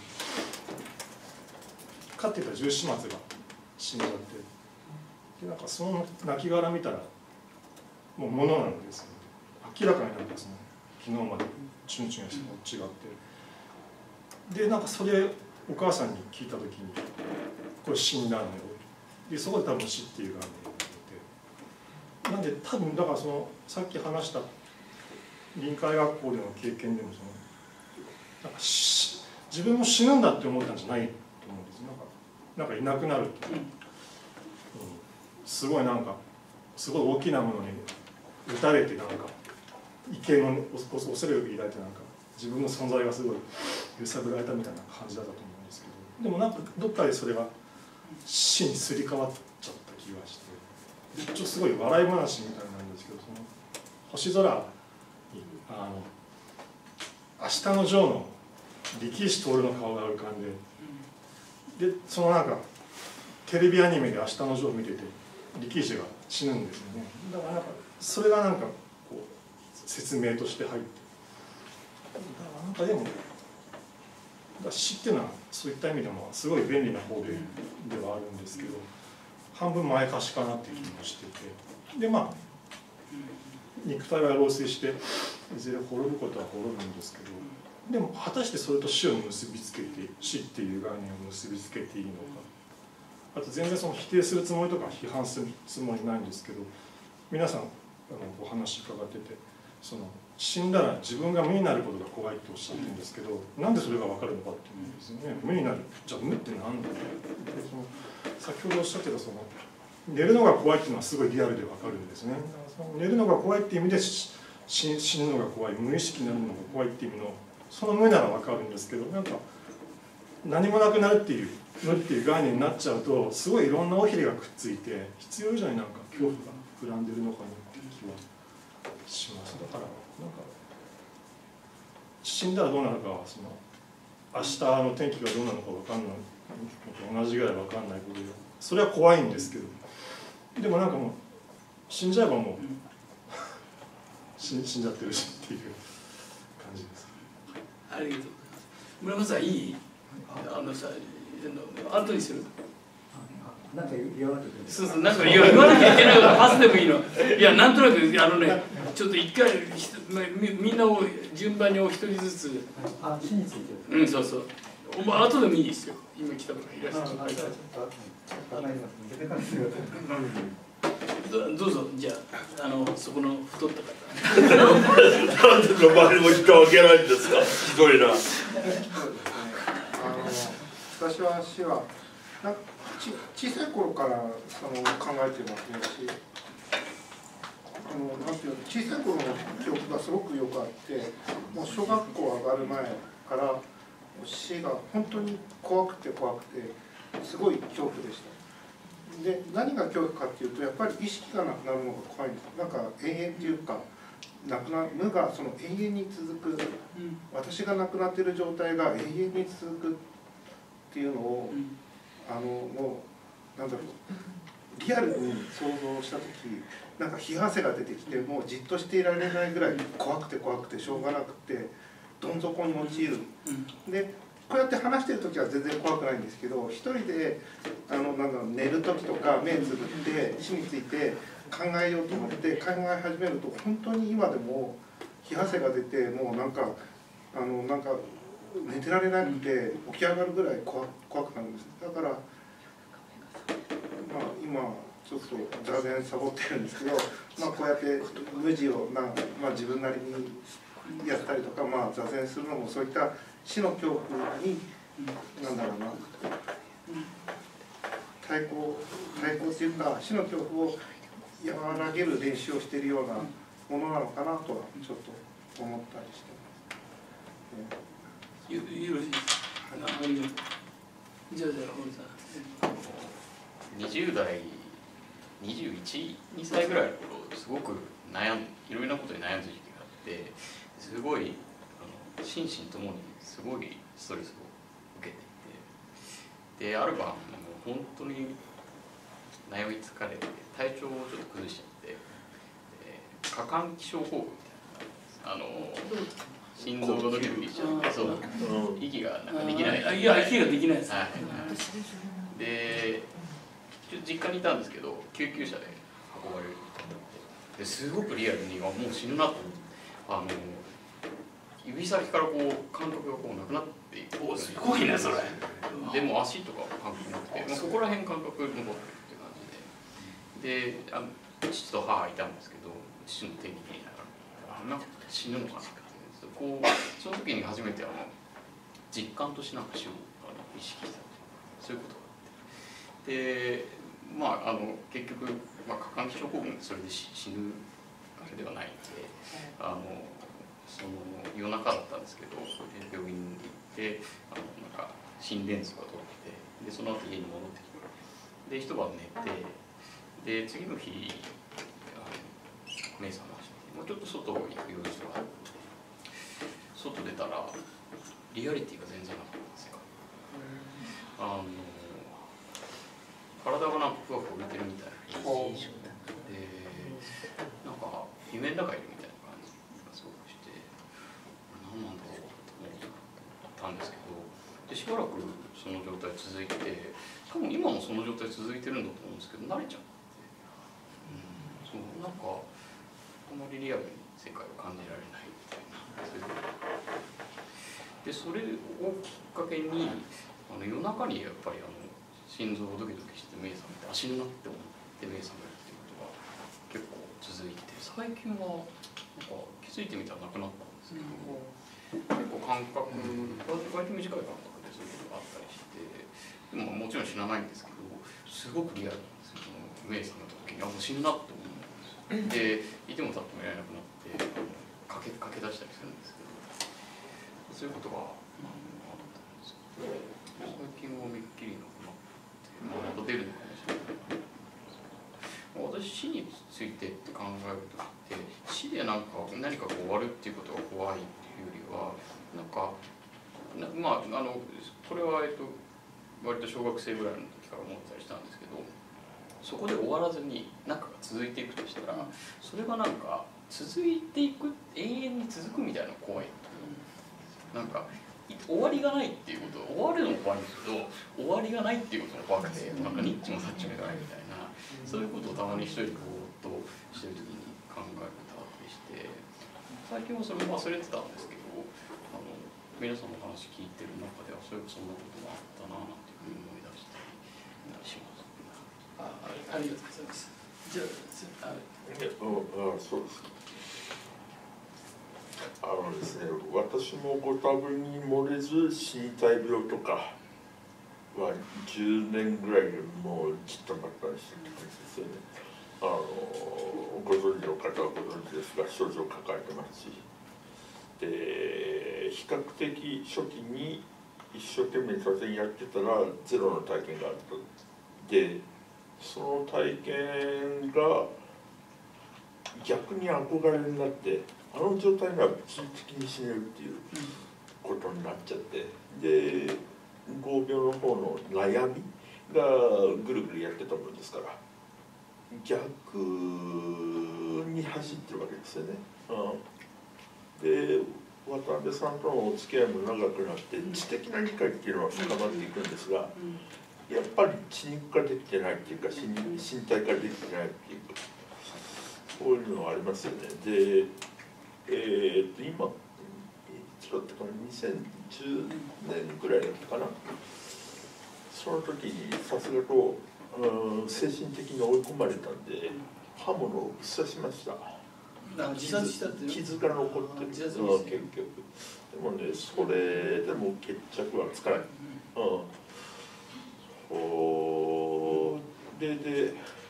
飼ってた十四松が死んじゃって、でなんかその亡骸見たらもう物なんですよね。明らかになんかその昨日までチュンチュンしても違って、でなんかそれお母さんに聞いた時にこれ死んだんだよ。でそこで多分死っていう概念が出て、なんで多分だからそのさっき話した臨海学校での経験でもそのなんか自分も死ぬんだって思ったんじゃないと思うんです。なんかいなくなるっていう、すごいなんかすごい大きなものに撃たれてなんか畏敬の恐れを抱いてなんか自分の存在がすごい揺さぶられたみたいな感じだったと思うんですけど、でもなんかどっかでそれが死にすり替わっちゃった気がして、ちょっとすごい笑い話みたいなんですけど、その星空に明日のジョーの力石徹の顔が浮かんで、でそのなんかテレビアニメで明日のジョーを見てて力石が死ぬんですよね。だからなんかそれがなんかこう説明として入って、なんかでも死っていうのはそういった意味でもすごい便利な方ではあるんですけど、半分前かしかなっていう気もしてて、でまあ肉体は老衰していずれ滅ぶことは滅ぶんですけど、でも果たしてそれと死を結びつけて、死っていう概念を結びつけていいのか、あと全然その否定するつもりとか批判するつもりないんですけど、皆さんお話伺ってて、その死んだら自分が無になることが怖いっておっしゃってるんですけど、なんでそれが分かるのかっていうんですよね。無になる、じゃあ無って何だろう。先ほどおっしゃってたその寝るのが怖いっていうのはすごいリアルで分かるんですね。その寝るのが怖いっていう意味で死ぬのが怖い、無意識になるのが怖いっていう意味のその無なら分かるんですけど、なんか何もなくなるっていう無っていう概念になっちゃうと、すごいいろんな尾ひれがくっついて必要以上になんか恐怖が膨らんでるのかなっていう気はします。だからなんか死んだらどうなるかはその明日の天気がどうなるのか分かんないのと同じぐらい分かんないことで、それは怖いんですけど、でもなんかもう死んじゃえばもう死んじゃってるしっていう感じです。 ありがとうございます。村松さんいい？さ後にする？ なんか言わなきゃいけない。 そうそう、なんか言わなきゃいけないからパスでもいいの。いや、なんとなくちょっと一回みんなを順番にお一人ずつ。 あ、死についてる。うん、そうそう。後でもいいですよ。今来たからいらっしゃる。どうぞ、じゃあそこの太った方。 なんで名前も人あげないんですか。ひどいな。 私は死は小さい頃から考えてますねし、なんていうの、小さい頃の記憶がすごくよくあって、もう小学校上がる前から死が本当に怖くてすごい恐怖でした。で何が恐怖かっていうと、やっぱり意識がなくなるのが怖いんです。なんか永遠っていうか無がその永遠に続く、私がなくなっている状態が永遠に続くっていうのを、もうなんだろう、リアルに想像した時なんか冷や汗が出てきて、もうじっとしていられないぐらい怖くてしょうがなくてどん底に陥る。でこうやって話してる時は全然怖くないんですけど、一人でなんだろう、寝る時とか目つぶって死について考えようと思って考え始めると、本当に今でも冷や汗が出て、もうなんか寝てられなくて起き上がるぐらい怖くなるんです。だからまあ今ちょっと座禅サボってるんですけど、まあこうやって無地を自分なりにやったりとか、座禅するのもそういった死の恐怖になんだろうな、対抗っていうか死の恐怖を和らげる練習をしているようなものなのかなとはちょっと思ったりしてます。 よろしいですか。じゃあ堀さん。 20代21、2歳ぐらいの頃、すごくいろいろなことに悩んだ時期があって、すごい心身ともにすごいストレスを受けていて、である晩本当に悩み疲れて体調をちょっと崩しちゃって、過換気症候群みたいな、心臓がドキドキしちゃって、そう息がなんかできない。 いや息ができないです。 はい。で実家にいたんですけど救急車で運ばれるですごくリアルにもう死ぬなと思って、指先からこう感覚がこうなくなっていく。 すごいねそれ。 でも足とか感覚なくて、ここら辺感覚残ってるって感じで、父と母いたんですけど、父の手に握りながら死ぬのかなって、こうその時に初めて実感としてなんか死を意識したそういうことがあって、で結局、過換気症候群それで死ぬあれではないので、その夜中だったんですけど、病院に行ってなんか心電図が取って、でその後家に戻ってきて、で一晩寝て、で次の日目覚ましてもうちょっと外を行く用事があって、外出たらリアリティが全然なかったんですよ。体がなんかふわふわ浮いてるみたいな印象で、なんか夢の中いるみたいな感じがすごくして、何なんだろうと思ったんですけど、でしばらくその状態続いて、多分今もその状態続いてるんだと思うんですけど、慣れちゃって、そうなんかあまりリアルに世界を感じられないみたいな、そういうでそれをきっかけに夜中にやっぱり心臓をドキドキして目覚めて死ぬなって思って目覚めるっていうことが結構続いて、最近はなんか気づいてみたらなくなったんですけど、結構感覚割と短い感覚でそういうことがあったりして、でももちろん死なないんですけど、すごくリアルなんですよ。目覚めた時にもう死ぬなって思うんですよ。でいても立ってもいられなくなって駆け出したりするんですけど、そういうことがあったんですけど、最近はめっきりなくなってまた出るのかもしれない。私死についてって考えるときって、死で何か終わるっていうことが怖いっていうよりは、なんかこれは割と小学生ぐらいの時から思ったりしたんですけど、そこで終わらずに何かが続いていくとしたら、それがなんか続いていく永遠に続くみたいなのが怖いと思う。なんか終わりがないっていうこと、終わるのも怖いんですけど、終わりがないっていうことも怖くて、なんかニッチもサッチもいかないみたいな、そういうことをたまに一人でぼーっとしてる時に考えたりして、最近はそれも忘れてたんですけど、皆さんの話聞いてる中ではそういえばそんなことがあったななんていうふうに思い出したりします。 ありがとうございます。じゃあそうですか。ですね、私もご多分に漏れず身体病とかは10年ぐらいでもうちっとばったりしてる感じですよね。ご存知の方はご存知ですが、症状を抱えてますし、で比較的初期に一生懸命座禅やってたらゼロの体験があった。でその体験が逆に憧れになって、あの状態には物理的に死ねるっていうことになっちゃって、で業病の方の悩みがぐるぐるやってたもんですから、逆に走ってるわけですよね。で渡辺さんとのお付き合いも長くなって知的な理解っていうのは深まっていくんですが、やっぱり血肉化できてないっていうか身体化できてないっていうか、そういうのがありますよね。で今ちょっと2010年ぐらいだったかな、その時にさすがと精神的に追い込まれたんで刃物をぶっ刺しました。 自殺したっていう傷が残ってる、結局。でもね、それでも決着はつかない。で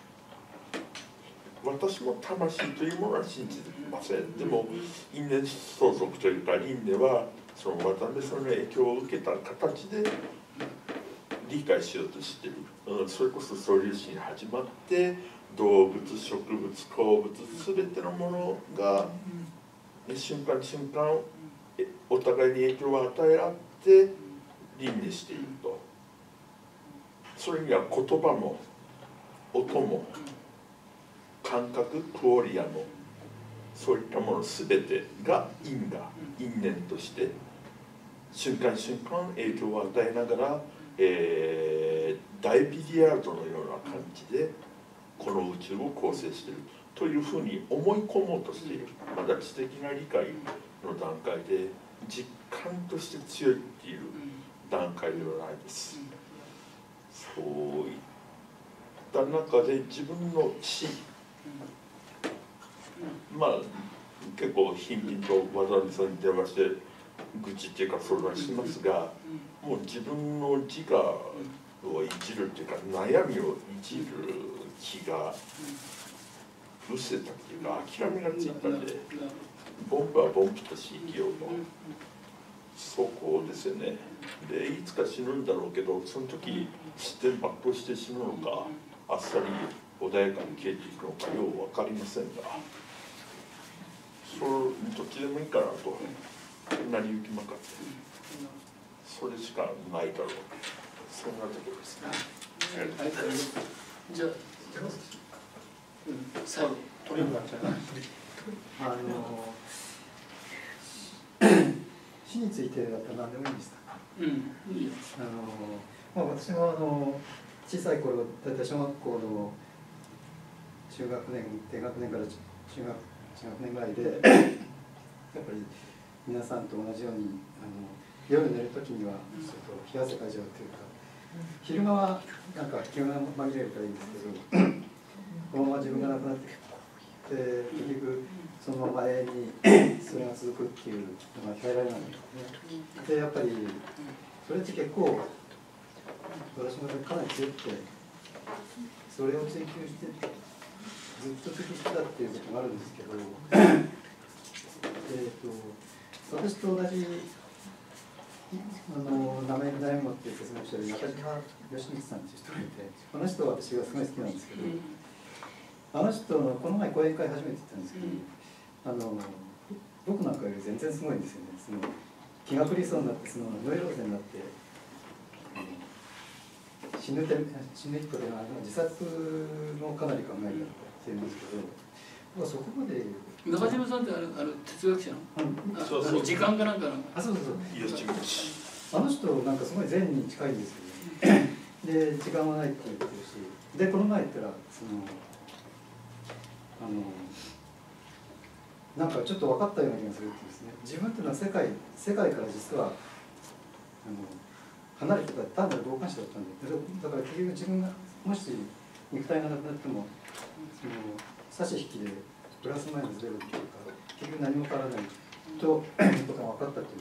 私も魂というものは信じてません。でも因縁相続というか輪廻はその渡辺さんの影響を受けた形で理解しようとしている。それこそ素粒子に始まって動物、植物、鉱物、全てのものが、瞬間瞬間お互いに影響を与え合って輪廻していると。それには言葉も音も感覚クオリアもそういったもの全てが因縁として瞬間瞬間影響を与えながら、大ビリヤードのような感じでこの宇宙を構成しているというふうに思い込もうとしている。まだ知的な理解の段階で実感として強いっていう段階ではないです。そういった中で自分の死、まあ結構頻々と渡辺さんに電話して愚痴っていうか相談しますが、もう自分の自我をいじるっていうか悩みをいじる気が失せたっていうか諦めがついたんで、ボンプはボンプとして生きようと、そこですよね。でいつか死ぬんだろうけど、その時自然爆破して死ぬのかあっさり穏やかに消えていくのかよう分かりませんが、それどっちでもいいかなと成り行きまかって、それしかないだろう、そんなところですね。 じゃあ最後鳥山ちゃん死についてだったら何でもいいんですか。私も小さい頃、だいたい小学校の中学年、低学年から中学年ぐらいでやっぱり皆さんと同じように夜寝る時にはちょっと冷や汗かいちゃうというか、昼間はなんか気が紛れるからいいんですけど、このまま自分が亡くなってで結局そのまま永遠にそれが続くっていうのが耐えられないんですね。でやっぱりそれって結構私の中でかなり強くて、それを追求してずっと追求してたっていうことがあるんですけど私と同じ名前に悩むって説明した中島義光さんっていう人がいて、この人は私がすごい好きなんですけど、あの人のこの前講演会初めて行ったんですけど、僕なんかより全然すごいんですよね。その気が狂いそうになって、そのノイローゼになって死ぬ一歩で自殺のかなり考えたっていうんですけど、そこまで中島さんって哲学者の、時間かなんかの、 そうあの人なんかすごい善に近いんですよね。で時間はないって言ってるし、でこの前言ったらなんかちょっと分かったような気がするってですね、自分っていうのは世界から実は離れてた単なる傍観者だったんで、だから結局自分がもし肉体がなくなっても差し引きでプラスマイナスゼロっていうか結局何も変わらないということが分かったってい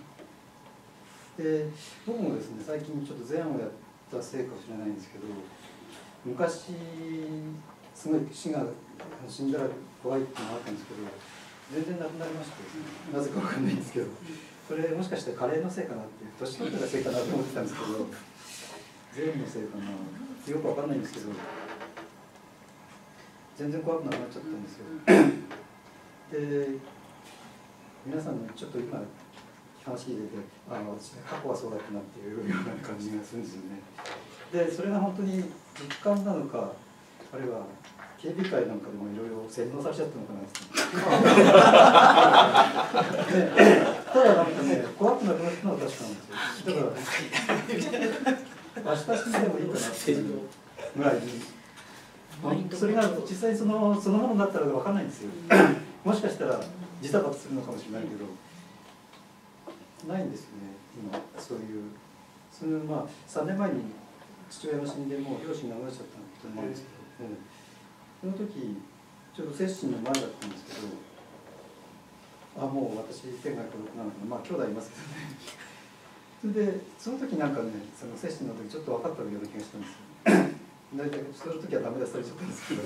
うんですよね。で僕もですね最近ちょっと禅をやったせいかもしれないんですけど、昔すごい死んだら怖いっていうのがあったんですけど、全然なくなりましてですね、なぜか分かんないんですけど、それもしかして加齢のせいかなって、年取ったらせいかなと思ってたんですけど、全のせいかな、よく分かんないんですけど、全然怖くなくなっちゃったんですよ。で、皆さんのちょっと今話聞いてて、私過去はそうだったなっていうような感じがするんですよね。で、それが本当に実感なのか、あるいは警備会なんかでもいろいろ洗脳されちゃったのかなってただなんかね、怖くなくなったのは確かなんですよ。だから明日死んでもいいかなっていうぐらいに、それが実際そのものだったら分かんないんですよ。もしかしたら自殺するのかもしれないけど、ないんですよね今そういう3年前に父親が死んでもう両親が亡くなっちゃったと思うんですけど、その時ちょうど接心の前だったんですけど、もう私天涯孤独なので、兄弟いますけどね。それでその時なんかね、その接心の時ちょっと分かったような気がしたんですよ。大体その時はダメ出されちゃったんですけど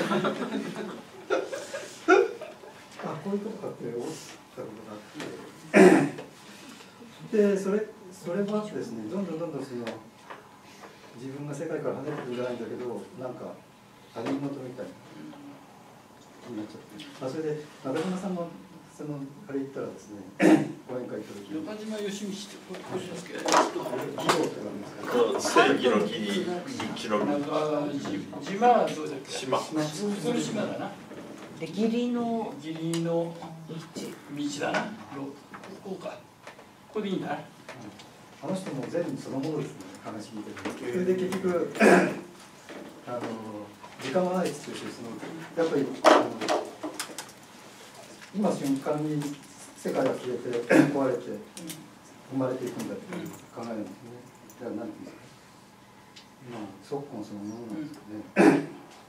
こういうことかって思ったことがあってでそれもあってですね、どんどんその自分が世界から離れてくるんじゃないんだけど、なんか他人事みたいな気になっちゃって、それで中島さんのそのあれ言ったらですね、講演会行った時に中島義道ってこれですけど、 正義の木に木の島はどうだっけ？ 島。 普通の島だな。 義理の道だな。こうか。これでいいんだな。 あの人も全部そのものですね、話聞いてる。それで結局時間がないですし、やっぱり今瞬間に世界が消えて壊れて生まれていくんだって考えるんですね。だから何て言うんですか、まあ昨今そのものなんですかね。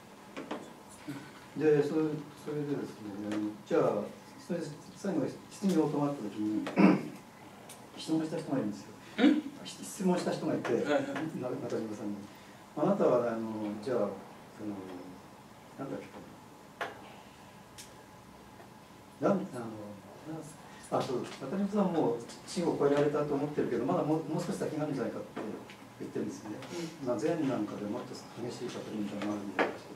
でそれでですね、じゃあそれ最後質疑応答があった時に質問した人がいるんですよ。質問した人がいて、中島さんに「あなたはじゃあなんだっけそう中島さんはもう死を超えられたと思ってるけどまだもう少し先なんじゃないかって言ってるんですよね。禅なんかでもっと激しい方みたいなのがあるみたいな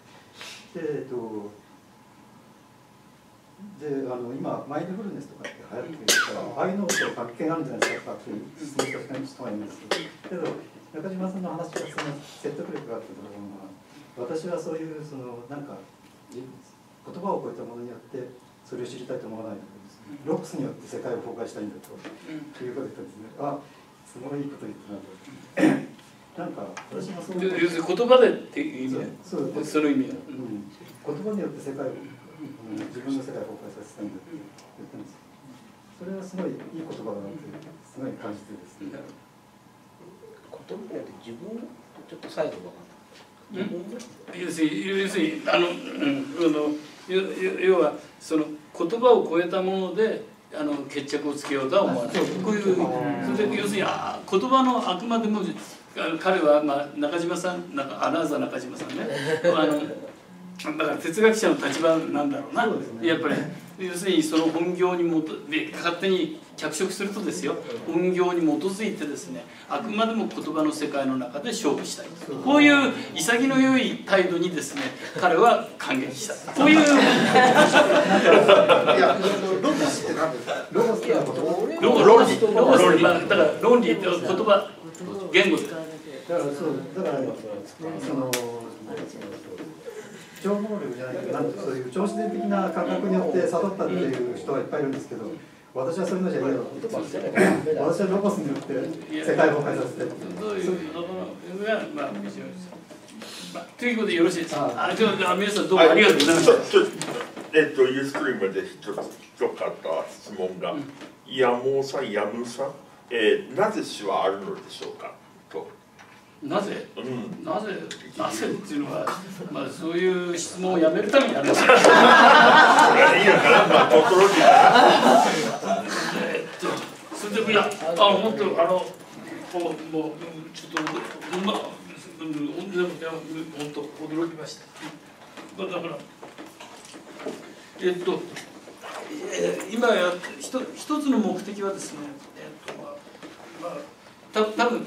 で今マインドフルネスとかって流行ってるからああいうのと関係があるんじゃないですかって質問した人がいるんですけど、中島さんの話がその説得力があったところが私はそういうなんか言葉を超えたものによってそれを知りたいと思わないのです、ロックスによって世界を崩壊したいんだということを言ったんですね。あ、すごいいいこと言ってなんか私もそういう要するに言葉でっていう意味ね。その意味は。 言葉によって世界を自分の世界を崩壊させたいんだって言ったんです。それはすごいいい言葉だなってすごい感じてですね。 言葉によって自分ちょっと再度分かった。 要するに要はその言葉を超えたもので決着をつけようとは思わない。こういうそれで要するに言葉のあくまでも彼は中島さんアナウンサー中島さんねだから哲学者の立場なんだろうな。やっぱり要するにその本業に勝手に着色するとですよ、本業に基づいてですね、あくまでも言葉の世界の中で勝負したい、こういう潔の良い態度にですね彼は感激した。こういういやロゴスって何ですか？ロゴスって論理だから論理って言葉言語でだからその超能力じゃないけどそういう超自然的な感覚によって悟ったっていう人はいっぱいいるんですけど、私はそういうのじゃないよ。私はロゴスによって世界を崩壊させてということでよろしいですか？皆さんどうもありがとうございました。 ユーストリームで一かった質問が、山尾さん、矢野さん、なぜ死はあるのでしょうかと。 なぜ、なぜっていうのは、そういう質問をやめるためにあるんですよ。いいのかな、心に。それでもっともうちょっと本当驚きました。だから今一つの目的はですね、多分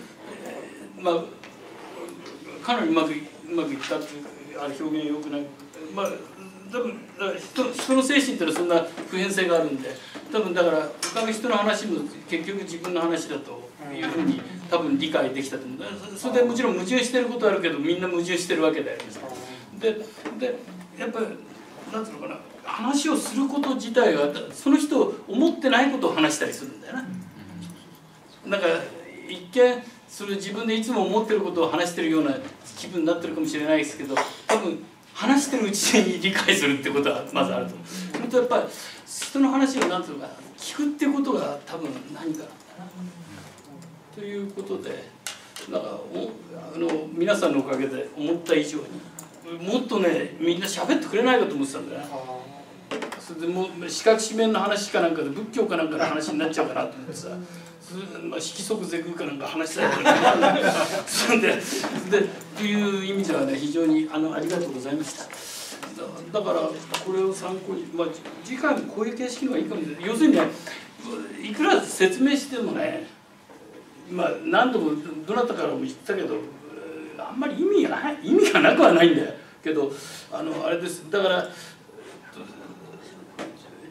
かなりうまくいったっていう表現よくない、多分人の精神っていうのはそんな普遍性があるんで、多分だから他の人の話も結局自分の話だというふうに多分理解できたと思う。それでもちろん矛盾してることはあるけどみんな矛盾してるわけであります。でやっぱりなんていうのかな、話をすること自体がその人思ってないことを話したりするんだよな。なんか一見それ自分でいつも思ってることを話してるような気分になってるかもしれないですけど、多分話してるうちに理解するってことはまずあると思う。それとやっぱり人の話をなんていうのかな、聞くってことが多分何かなんだなということで、なんか皆さんのおかげで思った以上にもっとねみんな喋ってくれないかと思ってたんだよね。それでもう四角四面の話かなんかで仏教かなんかの話になっちゃうかなと思ってさ、色即是空かなんか話したいからそれでという意味ではね非常にありがとうございました。だからこれを参考に、次回もこういう形式の方がいいかもしれない。要するにね、いくら説明してもね、何度もどなたからも言ったけどあんまり意味がなくはないんだよけど、あれです。だから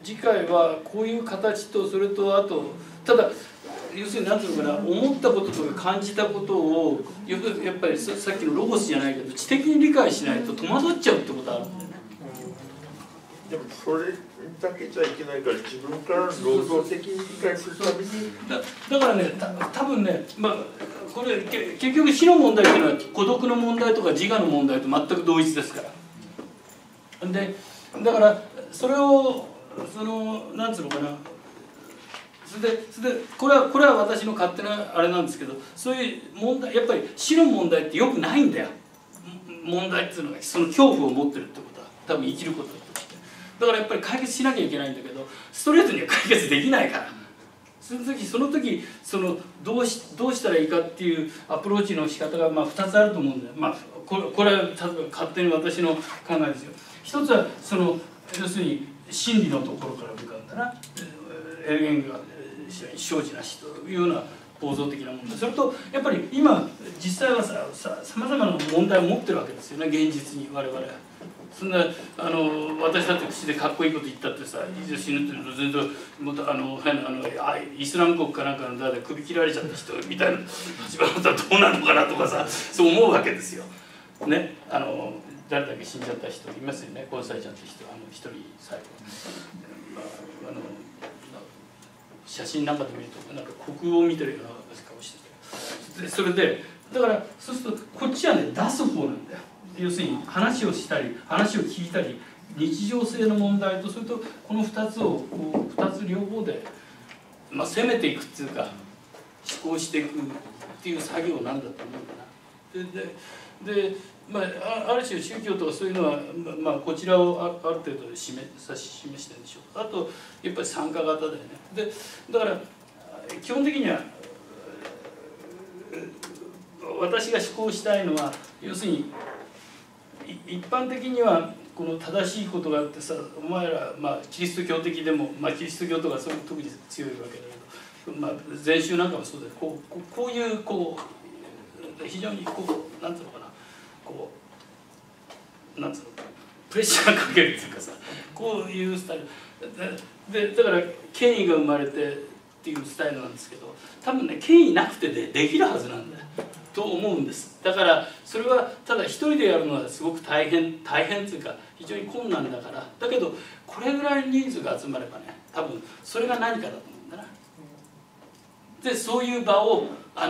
次回はこういう形と、それとあとただ要するに何ていうのかな、思ったこととか感じたことをやっぱりさっきのロゴスじゃないけど知的に理解しないと戸惑っちゃうってことあるんだよね。 でもそれだけじゃいけないから自分から労働的に理解するためにだからね、多分ね、これ結局死の問題っていうのは孤独の問題とか自我の問題と全く同一ですから。でだからそれをなんつうのかな、それでこれは私の勝手なあれなんですけど、そういう問題、やっぱり死の問題ってよくないんだよ。問題っていうのがその恐怖を持ってるってことは多分生きることだとして、だからやっぱり解決しなきゃいけないんだけどストレートには解決できないから、その時どうしたらいいかっていうアプローチの仕方が2つあると思うんだよ。これは勝手に私の考えですよ。一つは要するに真理のところから向かうんだな、エルゲンが生じなしというような構造的な問題、それとやっぱり今実際はさまざまな問題を持ってるわけですよね、現実に我々。そんな私だって口でかっこいいこと言ったってさ、いずれ死ぬっていうの全然もっとイスラム国かなんかの誰で首切られちゃった人みたいな立場だったらどうなるのかなとかさ、そう思うわけですよ。ね、誰だっけ死んじゃった人いますよね、コンサイちゃんって人、一人最後、写真なんかで見るとなんか国王を見てるような顔してて、それでだからそうするとこっちはね出す方なんだよ。要するに話をしたり話を聞いたり、日常性の問題とそれとこの2つを2つ両方で、攻めていくっていうか思考していくっていう作業なんだと思うんだな。である種宗教とかそういうのは、こちらをある程度示してるんでしょう。あとやっぱり参加型だよね。でだから基本的には私が思考したいのは、要するに一般的にはこの正しいことがあってさ、お前ら、キリスト教的でも、キリスト教とかそういう特に強いわけだけど、禅宗なんかもそうだよ。こういう非常になんていうのかな、なんつうの、プレッシャーかけるっていうかさ、こういうスタイルだから権威が生まれてっていうスタイルなんですけど、多分ね権威なくてできるはずなんだよと思うんです。だからそれはただ一人でやるのはすごく大変っていうか非常に困難だから、だけどこれぐらいの人数が集まればね、多分それが何かだと思うんだな。でそういう場を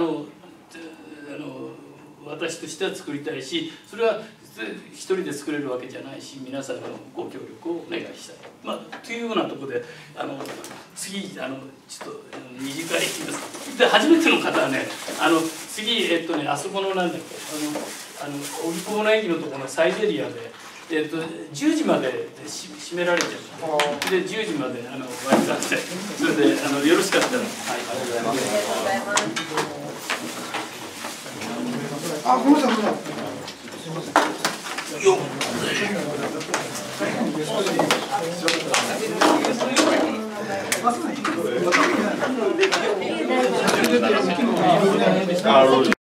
私としては作りたいし、それは一人で作れるわけじゃないし、皆さんのご協力をお願いしたい。というようなところで次ちょっと二次会で初めての方はね、次あそこのなんだっけ荻窪の駅のところのサイゼリアで。10時まで閉められちゃう。で10時まで割り勘して、それでよろしかったら、はい、ありがとうございます。 あ、ごめんなさい。よっ。 あ